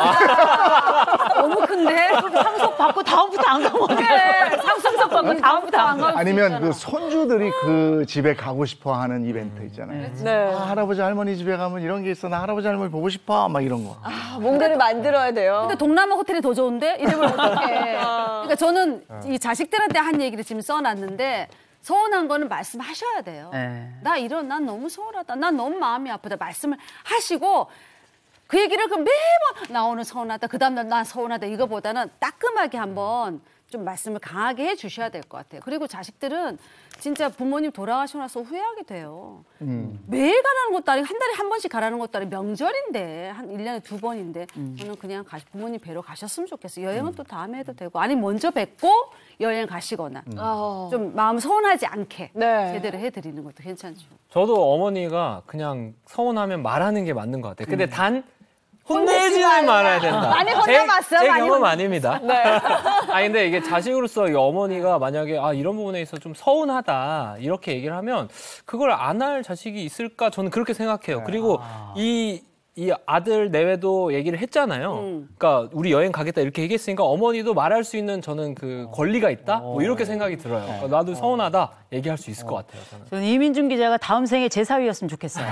너무 큰데? 상속 받고 다음부터 안 가면 그래. 상승석 받고 다음부터 안 가면 아니면 그 손주들이 그 집에 가고 싶어 하는 이벤트 있잖아요. 네. 아, 할아버지 할머니 집에 가면 이런 게 있어. 나 할아버지 할머니 보고 싶어. 막 이런 거. 아, 뭔가를 만들어야 돼요. 근데 동남아 호텔이 더 좋은데? 이름을 어떻게 해. 그러니까 저는 이 자식들한테 한 얘기를 지금 써놨는데 서운한 거는 말씀하셔야 돼요. 네. 나 이런, 난 너무 서운하다. 난 너무 마음이 아프다. 말씀을 하시고 그 얘기를 그 매번 나 오늘 서운하다. 그 다음날 나 서운하다. 이거보다는 따끔하게 한번 좀 말씀을 강하게 해 주셔야 될 것 같아요. 그리고 자식들은 진짜 부모님 돌아가시고 나서 후회하게 돼요. 음. 매일 가라는 것도 아니고 한 달에 한 번씩 가라는 것도 아니고 명절인데 한 일 년에 두 번인데 저는 그냥 가, 부모님 뵈러 가셨으면 좋겠어요. 여행은 또 다음에 해도 되고 아니 먼저 뵙고 여행 가시거나 아. 좀 마음 서운하지 않게 네. 제대로 해드리는 것도 괜찮죠. 저도 어머니가 그냥 서운하면 말하는 게 맞는 것 같아요. 근데 단 혼내지 혼내지는 말아야 된다. 많이 제, 혼내봤어요, 제 많이 경험 혼내- 아닙니다. 네. 아 근데 이게 자식으로서 이 어머니가 만약에 아 이런 부분에 있어 좀 서운하다 이렇게 얘기를 하면 그걸 안 할 자식이 있을까 저는 그렇게 생각해요. 그리고 이 이 아들 내외도 얘기를 했잖아요. 음. 그러니까 우리 여행 가겠다 이렇게 얘기했으니까 어머니도 말할 수 있는 저는 그 권리가 있다. 뭐 이렇게 생각이 들어요. 그러니까 나도 서운하다 얘기할 수 있을 것 같아요. 저는. 저는 이민준 기자가 다음 생에 제 사위였으면 좋겠어요.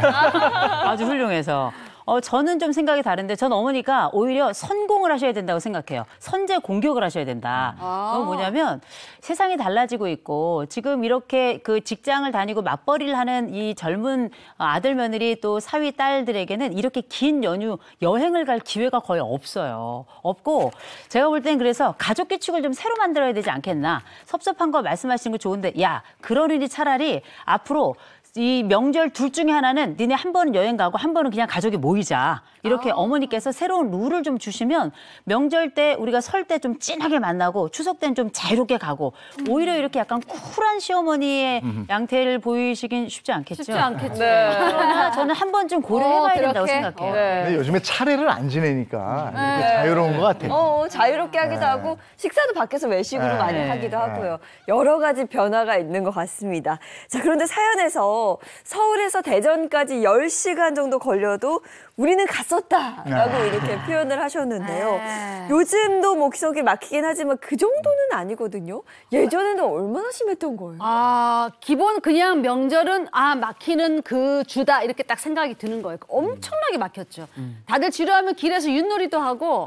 아주 훌륭해서. 어, 저는 좀 생각이 다른데 전 어머니가 오히려 선공을 하셔야 된다고 생각해요. 선제 공격을 하셔야 된다. 아. 그건 뭐냐면 세상이 달라지고 있고 지금 이렇게 그 직장을 다니고 맞벌이를 하는 이 젊은 아들 며느리 또 사위 딸들에게는 이렇게 긴 연휴 여행을 갈 기회가 거의 없어요. 없고 제가 볼 땐 그래서 가족 규칙을 좀 새로 만들어야 되지 않겠나. 섭섭한 거 말씀하시는 거 좋은데 야 그러니 차라리 앞으로 이 명절 둘 중에 하나는 니네 한 번은 여행 가고 한 번은 그냥 가족이 모이자. 이렇게 아. 어머니께서 새로운 룰을 좀 주시면 명절 때 우리가 설 때 좀 진하게 만나고 추석 때는 좀 자유롭게 가고 음. 오히려 이렇게 약간 쿨한 시어머니의 음. 양태를 보이시긴 쉽지 않겠죠. 쉽지 않겠죠. 네. 그러나 저는 한 번쯤 고려해봐야 어, 된다고 그렇게? 생각해요. 어, 네. 근데 요즘에 차례를 안 지내니까 네. 이렇게 자유로운 것 같아요. 어, 자유롭게 하기도 네. 하고 식사도 밖에서 외식으로 네. 많이 네. 하기도 하고요. 여러 가지 변화가 있는 것 같습니다. 자, 그런데 사연에서 서울에서 대전까지 열 시간 정도 걸려도 우리는 갔었다라고 이렇게 표현을 하셨는데요. 네. 요즘도 목석이 막히긴 하지만 그 정도는 아니거든요. 예전에는 얼마나 심했던 거예요? 아, 기본 그냥 명절은 아, 막히는 그 주다 이렇게 딱 생각이 드는 거예요. 엄청나게 막혔죠. 다들 지루하면 길에서 윷놀이도 하고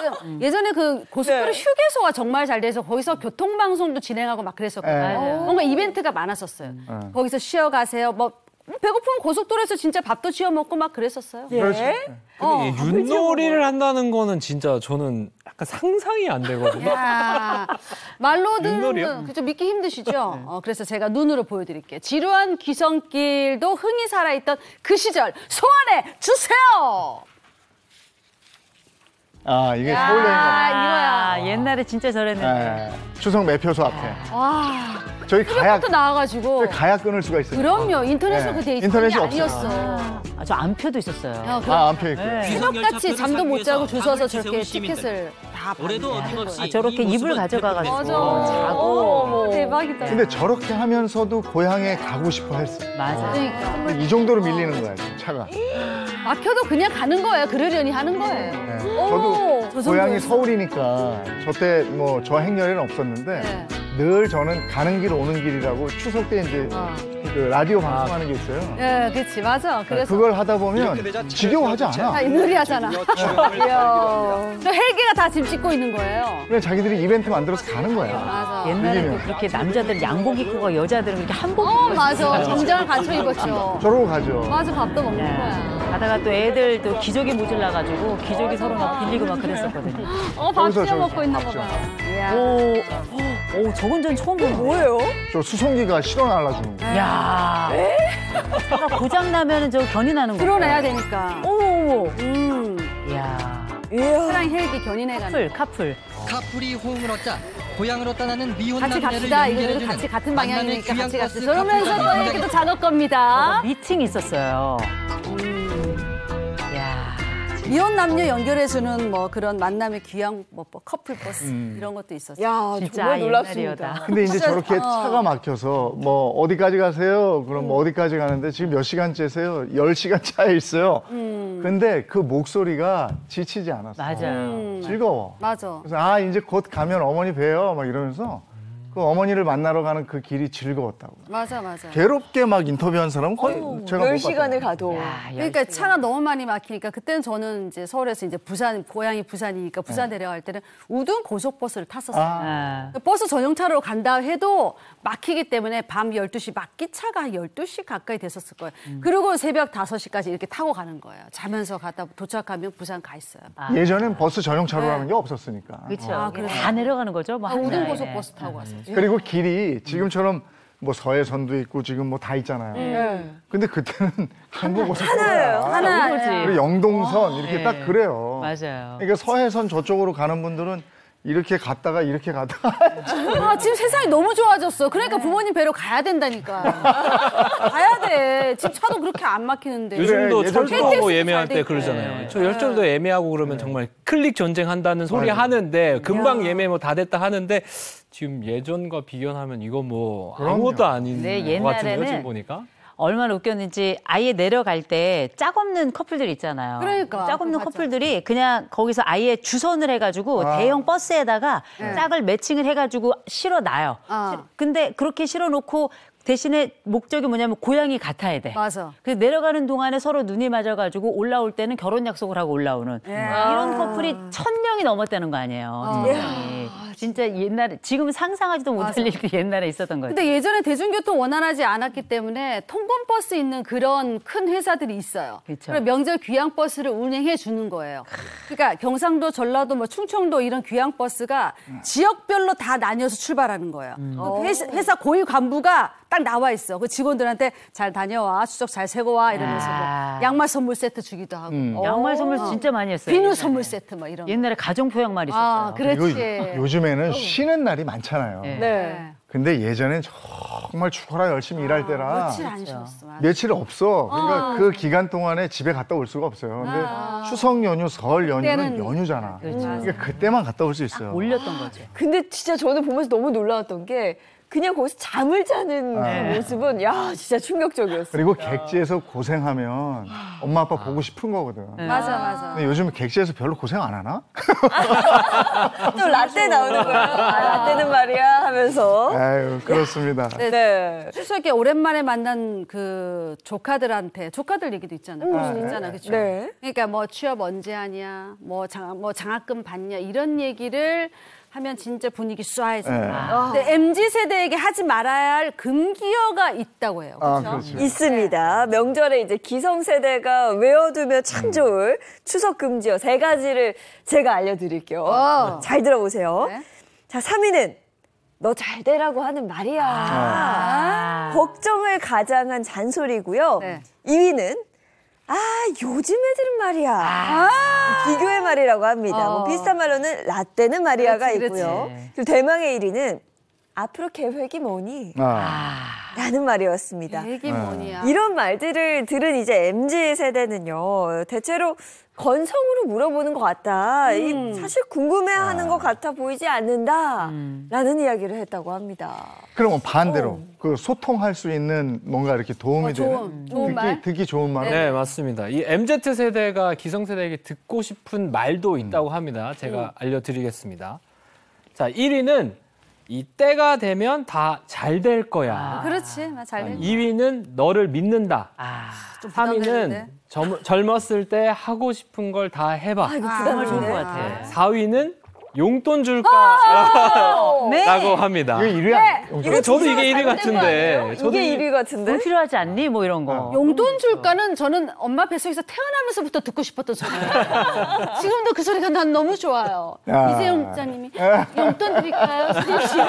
예전에 그 고속도로 네. 휴게소가 정말 잘 돼서 거기서 교통방송도 진행하고 막 그랬었거든요. 네. 뭔가 이벤트가 많았었어요. 거기서 쉬어가세요. 뭐 배고프면 고속도로에서 진짜 밥도 지어 먹고 막 그랬었어요. 예? 근데 어, 이 윷놀이를 한다는 거는 진짜 저는 약간 상상이 안 되거든요. 야, 말로는 윷놀이요? 그죠 믿기 힘드시죠? 어, 그래서 제가 눈으로 보여드릴게요. 지루한 귀성길도 흥이 살아있던 그 시절 소환해 주세요. 아 이게 서울 여행 아, 같아요. 이거야. 아, 옛날에 진짜 저랬는데. 네. 추석 매표소 앞에 와, 저희 가약 또 나와가지고. 저희 가약 끊을 수가 있어요. 그럼요. 인터넷으로 네. 그 데이터 인터넷이 아니었어. 아, 저 안표도 있었어요. 야, 그 아, 안 펴 있고. 네. 새벽같이 잠도 못 자고 줄 서서 저렇게 지새운 시민들. 티켓을 다 올해도 받는 어김없이 거예요. 아, 저렇게 이 이불 모습은 가져가가지고 되돌리겠습니다. 자고. 대박이다. 근데 저렇게 하면서도 고향에 가고 싶어 했어요. 맞아. 그러니까. 근데 이 정도로 밀리는 거야, 지금 차가. 막혀도 그냥 가는 거예요. 그러려니 하는 거예요. 네. 오, 저도 저 고향이 정도였어요. 서울이니까 저 때 뭐 저 행렬에는 없었는데 네. 늘 저는 가는 길 오는 길이라고 추석 때 이제 어. 그 라디오 방송하는 게 있어요. 예, 그렇지, 맞아. 그래서 그걸 하다 보면 지겨워하지 않아. 다 윷놀이 하잖아. 이야. 저 헬기가 다 짐 싣고 있는 거예요. 그냥 자기들이 이벤트 만들어서 가는 거야. 맞아. 옛날에 이기면. 또 그렇게 남자들은 양복 입고 가 여자들은 그렇게 한복 입고 어, 가지. 맞아. 정장을 갖춰 입었죠. 저러고 가죠. 맞아, 밥도 먹는 네. 거야. 가다가 또 애들 또 기저귀 모질라가지고 기저귀 서로 막 빌리고 막 그랬었거든요. 어, 밥 거기서 지어 저 먹고 있는 거 밥 봐. 지어. 이야. 오, 오, 저건 전 처음 보는 거예요. 뭐예요? 저 수송기가 실어 날라주는 거. 야, 차가 고장 나면은 저 견인하는 거. 드러내야 되니까. 어머, 음. 야, 사랑 헬기 견인해가는 카풀, 카풀. 카풀이 호응을 얻자 고향으로 떠나는 미혼 같이 남녀를 갑시다. 이거 연결해주는 같이 같은 만남의 방향이니까 귀한 같이 버스 갑시다. 저러면서 또 카풀 이렇게 또 작업 겁니다. 미팅이 있었어요. 야, 미혼 남녀 연결해주는 뭐 그런 만남의 귀한 뭐, 뭐 커플 버스 이런 것도 있었어요. 야, 진짜 정말 놀랍습니다. 옛날이었다. 근데 이제 진짜, 저렇게 어. 차가 막혀서 뭐 어디까지 가세요? 그럼 뭐 어디까지 가는데 지금 몇 시간째세요? 열 시간 차에 있어요. 근데 그 목소리가 지치지 않았어. 맞아요. 즐거워. 맞아. 그래서 아 이제 곧 가면 어머니 봬요. 막 이러면서 그 어머니를 만나러 가는 그 길이 즐거웠다고. 맞아, 맞아. 괴롭게 막 인터뷰한 사람은 거의 제가 못 열 시간을 봤어요. 가도. 야, 그러니까 차가 너무 많이 막히니까 그때는 저는 이제 서울에서 이제 부산 고향이 부산이니까 부산 내려갈 때는 우등 고속버스를 탔었어요. 아, 버스 전용차로 간다 해도 막히기 때문에 밤 열두 시 막기 차가 한 열두 시 가까이 됐었을 거예요. 그리고 새벽 다섯 시까지 이렇게 타고 가는 거예요. 자면서 가다 도착하면 부산 가 있어요. 아. 예전엔 버스 전용차로라는 게 없었으니까. 그렇죠. 아, 그래요? 다 내려가는 거죠. 뭐 아, 한 우등 날에. 고속버스 타고 갔어요. 그리고 길이 지금처럼 뭐 서해선도 있고 지금 뭐 다 있잖아요. 네. 근데 그때는 경부 하나예요. 고속도로야. 하나. 그거지. 그리고 영동선 이렇게 네. 딱 그래요. 맞아요. 그러니까 서해선 저쪽으로 가는 분들은 이렇게 갔다가 이렇게 가다가 아, 지금 세상이 너무 좋아졌어. 그러니까 부모님 뵈러 가야 된다니까. 가야 돼. 지금 차도 그렇게 안 막히는데. 요즘도 그래, 예전 철도 케이티엑스 예매할 잘 때 돼 그러잖아요. 있고. 저 열절도 예매하고 그러면 정말 클릭 전쟁한다는 소리 맞아요. 하는데 금방 예매 뭐 다 됐다 하는데 지금 예전과 비교하면 이거 뭐 그럼요. 아무것도 아닌 네, 것 같은데요, 옛날에는 지금 보니까. 얼마나 웃겼는지 아예 내려갈 때 짝 없는 커플들 있잖아요. 그러니까. 짝 없는 맞아. 커플들이 그냥 거기서 아예 주선을 해가지고 아. 대형 버스에다가 네. 짝을 매칭을 해가지고 실어놔요. 아. 근데 그렇게 실어놓고 대신에 목적이 뭐냐면 고향이 같아야 돼. 맞아. 그래서 내려가는 동안에 서로 눈이 맞아가지고 올라올 때는 결혼 약속을 하고 올라오는 예. 이런 커플이 천 명이 넘었다는 거 아니에요. 어. 천 명이. 진짜 옛날에 지금은 상상하지도 못할 일이 옛날에 있었던 거예요. 근데 예전에 대중교통 원활하지 않았기 때문에 통근버스 있는 그런 큰 회사들이 있어요. 그쵸. 그래서 명절 귀향버스를 운행해 주는 거예요. 그러니까 경상도, 전라도, 뭐 충청도 이런 귀향버스가 지역별로 다 나뉘어서 출발하는 거예요. 그 회사, 회사 고위 간부가 딱 나와 있어. 그 직원들한테 잘 다녀와, 추석 잘 세고 와 이러면서 아. 뭐 양말 선물 세트 주기도 하고. 음. 어. 양말 선물 진짜 많이 했어요. 비누 옛날에. 선물 세트 뭐 이런. 거. 옛날에 가정표 양말 있었어요. 아, 그리고 그렇지. 요즘에는 쉬는 날이 많잖아요. 네. 네. 근데 예전엔 정말 죽어라 열심히 일할 때라 며칠 안 쉬었어. 맞아. 며칠 없어. 그러니까 그 기간 동안에 집에 갔다 올 수가 없어요. 근데 추석 연휴, 설 연휴는 그때는- 연휴잖아. 그렇죠. 그러니까 그때만 갔다 올 수 있어요. 올렸던 거죠. 근데 진짜 저는 보면서 너무 놀라웠던 게 그냥 거기서 잠을 자는 그 모습은 야 진짜 충격적이었어요. 그리고 객지에서 고생하면 엄마 아빠 보고 싶은 거거든. 맞아, 맞아. 근데 요즘 객지에서 별로 고생 안 하나? 또 라떼 나오는 거예요. 아, 라떼는 말이야 하면서. 아유, 그렇습니다. 네. 추석에 오랜만에 만난 그 조카들한테 조카들 얘기도 있잖아요. 그럴 수 있잖아, 그렇죠? 네. 그러니까 뭐 취업 언제 하냐, 뭐 장, 뭐 장학금 받냐 이런 얘기를 하면 진짜 분위기 쏴해져요. 근데 엠지 세대에게 하지 말아야 할 금기어가 있다고 해요. 아, 그렇죠? 그렇죠. 있습니다. 명절에 이제 기성세대가 외워두면 참 좋을 추석 금지어 세 가지를 제가 알려드릴게요. 어. 잘 들어보세요. 네. 자, 삼 위는 너 잘 되라고 하는 말이야. 아. 걱정을 가장한 잔소리고요. 네. 이 위는 아, 요즘 애들은 말이야. 아, 비교의 말이라고 합니다. 어. 뭐 비슷한 말로는 라떼는 마리아가 그렇지, 그렇지. 있고요. 그리고 대망의 일 위는 앞으로 계획이 뭐니? 아. 라는 말이었습니다. 얘기 뭐냐. 이런 말들을 들은 이제 엠지 세대는요, 대체로 건성으로 물어보는 것 같다. 이 사실 궁금해하는 것 같아 보이지 않는다. 라는 이야기를 했다고 합니다. 그러면 반대로 그 소통할 수 있는 뭔가 이렇게 도움이 어, 좋은, 되는 좋은 듣기, 말? 듣기 좋은 말. 네, 맞습니다. 이 엠지 세대가 기성세대에게 듣고 싶은 말도 있다고 합니다. 제가 알려드리겠습니다. 자, 일 위는 이 때가 되면 다 잘 될 거야. 그렇지, 나 잘 돼. 이 위는 너를 믿는다. 아, 삼 위는 부담되는데. 젊, 젊었을 때 하고 싶은 걸 다 해봐. 아, 이거 정말 좋은 부담되네. 것 같아. 사 위는 용돈 줄까? 네. 라고 합니다. 이게 일 위 아니에요? 이거 저도 이게 일 위 같은데. 저도 이게 이- 일 위 같은데? 돈 필요하지 않니? 뭐 이런 거. 용돈 줄까는 저는 엄마 뱃속에서 태어나면서부터 듣고 싶었던 소리예요. 지금도 그 소리가 난 너무 좋아요. 야. 이세영 부장님이 용돈 드릴까요? 수진 씨.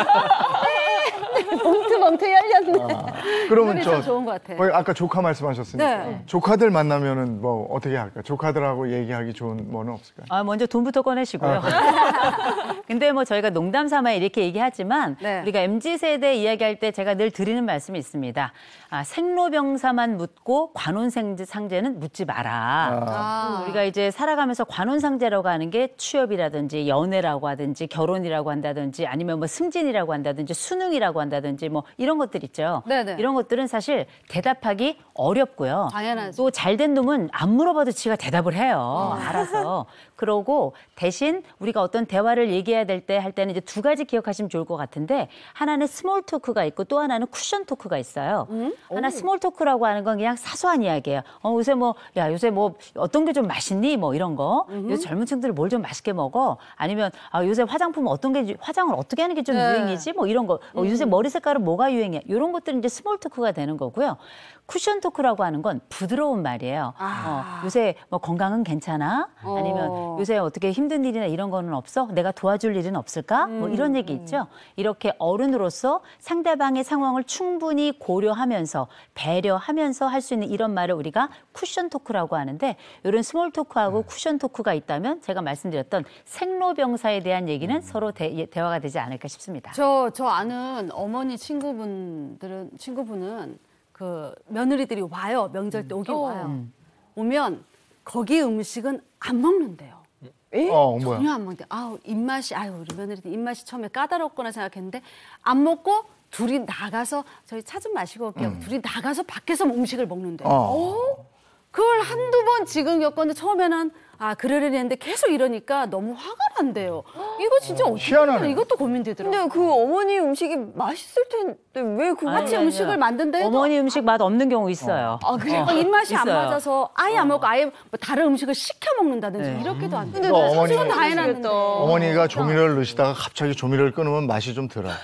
네, 멍트 멍트 열렸네. 그러면 노래 저 참 좋은 것 같아. 거의 아까 조카 말씀하셨으니까 네. 조카들 만나면은 뭐 어떻게 할까? 조카들하고 얘기하기 좋은 뭐는 없을까요? 아, 먼저 돈부터 꺼내시고요. 근데 뭐 저희가 농담 삼아 이렇게 얘기하지만 네. 우리가 엠지 세대 이야기할 때 제가 늘 드리는 말씀이 있습니다. 아, 생로병사만 묻고 관혼상제는 묻지 마라. 아. 우리가 이제 살아가면서 관혼상제라고 하는 게 취업이라든지 연애라고 하든지 결혼이라고 한다든지 아니면 뭐 승진이라고 한다든지 수능이라고 한다든지 뭐 이런 것들 있죠. 네네. 이런 것들은 사실 대답하기 어렵고요. 당연하죠. 또 잘된 놈은 안 물어봐도 지가 대답을 해요. 알아서. 그러고 대신 우리가 어떤 대화를 얘기해야 될 때 할 때는 이제 두 가지 기억하시면 좋을 것 같은데 하나는 스몰 토크가 있고 또 하나는 쿠션 토크가 있어요. 하나 스몰 토크라고 하는 건 그냥 사소한 이야기예요. 어, 요새 뭐, 야, 요새 뭐 어떤 게 좀 맛있니? 뭐 이런 거. 요새 젊은 층들이 뭘 좀 맛있게 먹어? 아니면 아, 요새 화장품 어떤 게, 화장을 어떻게 하는 게 좀 네. 유행이지? 뭐 이런 거. 어, 요새 머리 색깔은 뭐가 유행이야? 이런 것들은 이제 스몰 토크가 되는 거고요. 쿠션 토크라고 하는 건 부드러운 말이에요. 어, 요새 뭐 건강은 괜찮아? 아니면 어. 요새 어떻게 힘든 일이나 이런 거는 없어? 내가 도와줄 일은 없을까? 뭐 이런 얘기 있죠. 이렇게 어른으로서 상대방의 상황을 충분히 고려하면서 배려하면서 할 수 있는 이런 말을 우리가 쿠션 토크라고 하는데 이런 스몰 토크하고 쿠션 토크가 있다면 제가 말씀드렸던 생로병사에 대한 얘기는 서로 대, 대화가 되지 않을까 싶습니다. 저, 저 아는 어머니 친구분들은, 친구분은 그 며느리들이 와요. 명절 때 오긴 와요. 오면 거기 음식은 안 먹는데요. 어, 뭐야? 전혀 안 먹는데. 아우, 입맛이, 아유, 우리 며느리들 입맛이 처음에 까다롭거나 생각했는데 안 먹고 둘이 나가서 저희 차 좀 마시고 올게요. 음. 둘이 나가서 밖에서 음식을 먹는데. 어. 어? 그걸 한두 번 지금 겪었는데 처음에는 아 그러려니 했는데 계속 이러니까 너무 화가 난대요. 이거 진짜 어, 어떻게 해야 이것도 고민되더라고요. 근데 그 어머니 음식이 맛있을 텐데 왜 그 같이 음식을 만든데 어머니 음식 맛 없는 경우 있어요. 아 그래요? 어, 입맛이 안 맞아서 아예 안 먹고 아예 뭐 다른 음식을 시켜 먹는다든지 네. 이렇게도 안 돼요. 근데 어머니 다 해놨는데. 어머니가 조미료를 넣으시다가 갑자기 조미료를 끊으면 맛이 좀 들어.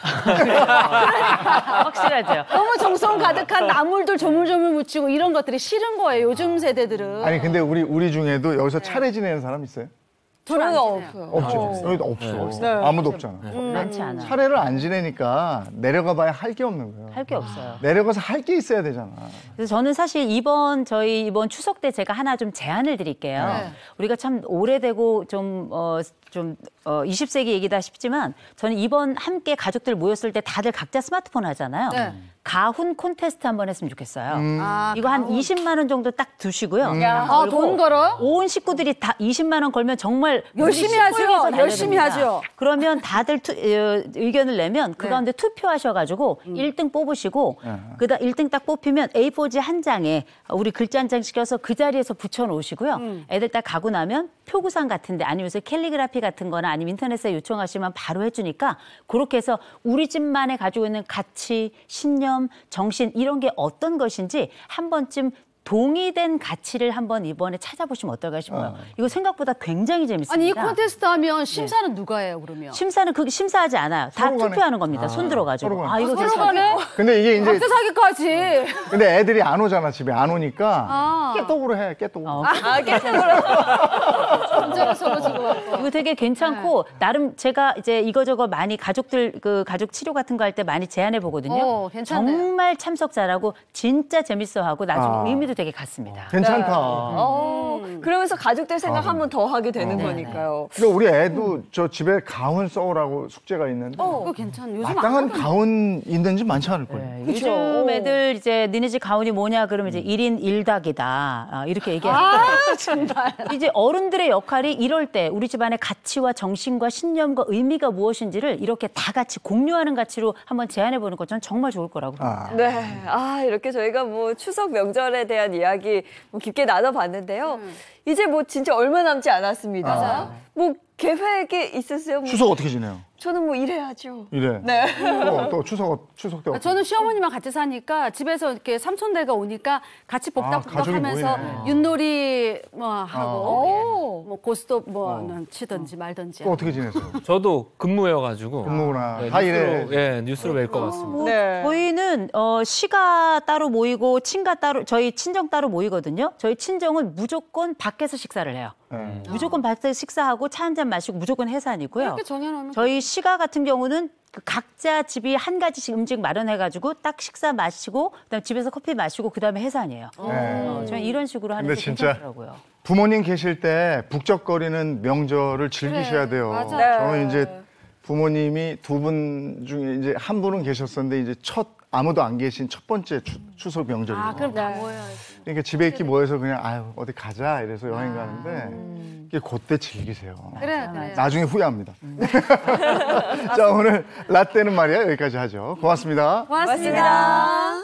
확실하죠. 너무 정성 가득한 나물들 조물조물 묻히고 이런 것들이 싫은 거예요. 요즘 세대들은. 아니 근데 우리 우리 중에도 여기서 차례 지내는 사람 있어요? 저는 없어요. 없죠. 여기도 없어. 네. 아무도 없잖아. 음, 많지 않아. 차례를 안 지내니까 내려가 봐야 할 게 없는 거예요. 할 게 없어요. 내려가서 할 게 있어야 되잖아. 그래서 저는 사실 이번 저희 이번 추석 때 제가 하나 좀 제안을 드릴게요. 네. 우리가 참 오래되고 좀 어 좀 어, 이십 세기 얘기다 싶지만 저는 이번 함께 가족들 모였을 때 다들 각자 스마트폰 하잖아요. 네. 가훈 콘테스트 한번 했으면 좋겠어요. 음. 아, 이거 한 이십만 원 정도 딱 두시고요. 음. 아, 돈 걸어? 온 식구들이 다 이십만 원 걸면 정말 열심히 하죠. 열심히 하죠. 그러면 다들 투, 어, 의견을 내면 그 네. 가운데 투표하셔가지고 음. 일 등 뽑으시고 네. 그다음 일 등 딱 뽑히면 에이 포지 한 장에 우리 글자 한 장 시켜서 그 자리에서 붙여놓으시고요. 음. 애들 딱 가고 나면 표구상 같은데 아니면 캘리그라피 같은 거나 아니면 인터넷에 요청하시면 바로 해주니까 그렇게 해서 우리 집만에 가지고 있는 가치, 신념, 정신 이런 게 어떤 것인지 한 번쯤 동의된 가치를 한번 이번에 찾아보시면 어떨까 싶어요. 어. 이거 생각보다 굉장히 재밌습니다. 아니 이 콘테스트 하면 심사는 네. 누가 해요 그러면? 심사는 그게 심사하지 않아요. 다 투표하는 겁니다. 아. 손 들어가지고. 아 이거 서로 가네? 근데 이게 이제 박수 사기까지. 근데 애들이 안 오잖아 집에 안 오니까 아. 깨떡으로 해 깨떡으로. 어. 아 깨떡으로. 혼자로 서로 지고. 이거 되게 괜찮고 네. 나름 제가 이제 이거저거 많이 가족들 그 가족 치료 같은 거 할 때 많이 제안해 보거든요. 어, 정말 참석 잘하고 진짜 재밌어하고 나중에 아. 의미도 되게 같습니다. 어, 괜찮다. 네. 어, 그러면서 가족들 생각 아. 한 번 더 하게 되는 네. 거니까요. 그러니까 우리 애도 음. 저 집에 가훈 써오라고 숙제가 있는데 어, 그거 괜찮아. 요즘 마땅한 가훈 있는 집 많지 않을 거예요. 네. 요즘 애들 이제 니네 집 가훈이 뭐냐 그러면 이제 일 인 일 닭이다 아, 이렇게 얘기하니까 아, 정말. 이제 어른들의 역할이 이럴 때 우리 집안의 가치와 정신과 신념과 의미가 무엇인지를 이렇게 다 같이 공유하는 가치로 한번 제안해 보는 것 저는 정말 좋을 거라고 봅니다. 아. 네, 아 이렇게 저희가 뭐 추석 명절에 대한 이야기 뭐 깊게 나눠봤는데요. 음. 이제 뭐 진짜 얼마 남지 않았습니다. 아. 뭐 계획이 있으세요? 뭐. 추석 어떻게 지내요? 저는 뭐 일해야죠. 일해. 네. 또, 또 추석 추석 때. 아, 저는 시어머니랑 같이 사니까 집에서 이렇게 삼촌대가 오니까 같이 복닥복닥하면서 아, 윷놀이 뭐 하고 아. 뭐 고스톱 뭐 어. 치든지 말든지. 또 어떻게 지내세요? 저도 근무여가지고. 근무구나. 네, 다 뉴스로, 일해. 예, 뉴스로 뵐 것 같습니다. 뭐, 네. 저희는 어, 시가 따로 모이고 친가 따로 저희 친정 따로 모이거든요. 저희 친정은 무조건 밖에서 식사를 해요. 네. 무조건 밖에서 식사하고 차 한 잔 마시고 무조건 해산이고요. 이렇게 정해놓으면 저희 시가 같은 경우는 그 각자 집이 한 가지씩 음식 마련해가지고 딱 식사 마시고 그다음 집에서 커피 마시고 그다음에 해산이에요. 네. 어, 저는 이런 식으로 하는 게 괜찮더라고요. 부모님 계실 때 북적거리는 명절을 즐기셔야 그래, 돼요. 맞아. 저는 이제 부모님이 두 분 중에 이제 한 분은 계셨었는데 이제 첫 아무도 안 계신 첫 번째 추, 추석 명절이에요. 아, 그럼 다 모여야지. 그러니까 집에 있기 뭐해서 그냥 아유 어디 가자 이래서 여행 가는데 음. 이게 그때 즐기세요. 그래, 그래. 나중에 후회합니다. 자 오늘 라떼는 말이야 여기까지 하죠. 고맙습니다. 고맙습니다.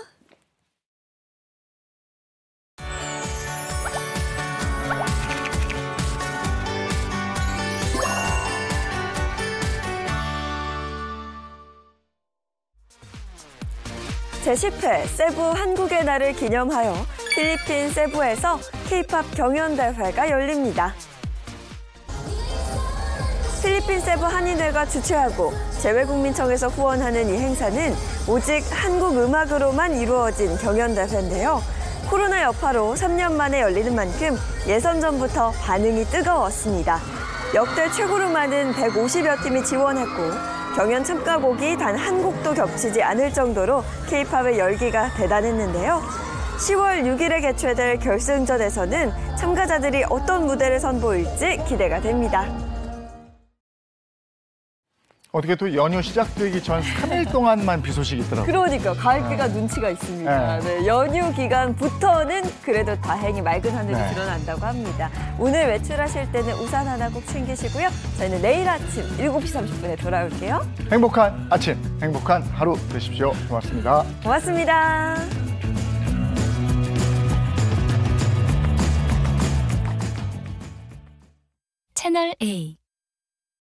제십 회 세부 한국의 날을 기념하여 필리핀 세부에서 케이팝 경연대회가 열립니다. 필리핀 세부 한인회가 주최하고 재외국민청에서 후원하는 이 행사는 오직 한국 음악으로만 이루어진 경연대회인데요. 코로나 여파로 삼 년 만에 열리는 만큼 예선전부터 반응이 뜨거웠습니다. 역대 최고로 많은 백오십여 팀이 지원했고 경연 참가곡이 단 한 곡도 겹치지 않을 정도로 케이팝의 열기가 대단했는데요. 시월 육 일에 개최될 결승전에서는 참가자들이 어떤 무대를 선보일지 기대가 됩니다. 어떻게 또 연휴 시작되기 전 삼 일 동안만 비 소식이 있더라고요. 그러니까 가을비가 눈치가 있습니다. 네, 연휴 기간부터는 그래도 다행히 맑은 하늘이 네. 드러난다고 합니다. 오늘 외출하실 때는 우산 하나 꼭 챙기시고요. 저희는 내일 아침 일곱 시 삼십 분에 돌아올게요. 행복한 아침, 행복한 하루 되십시오. 고맙습니다. 고맙습니다. 채널 A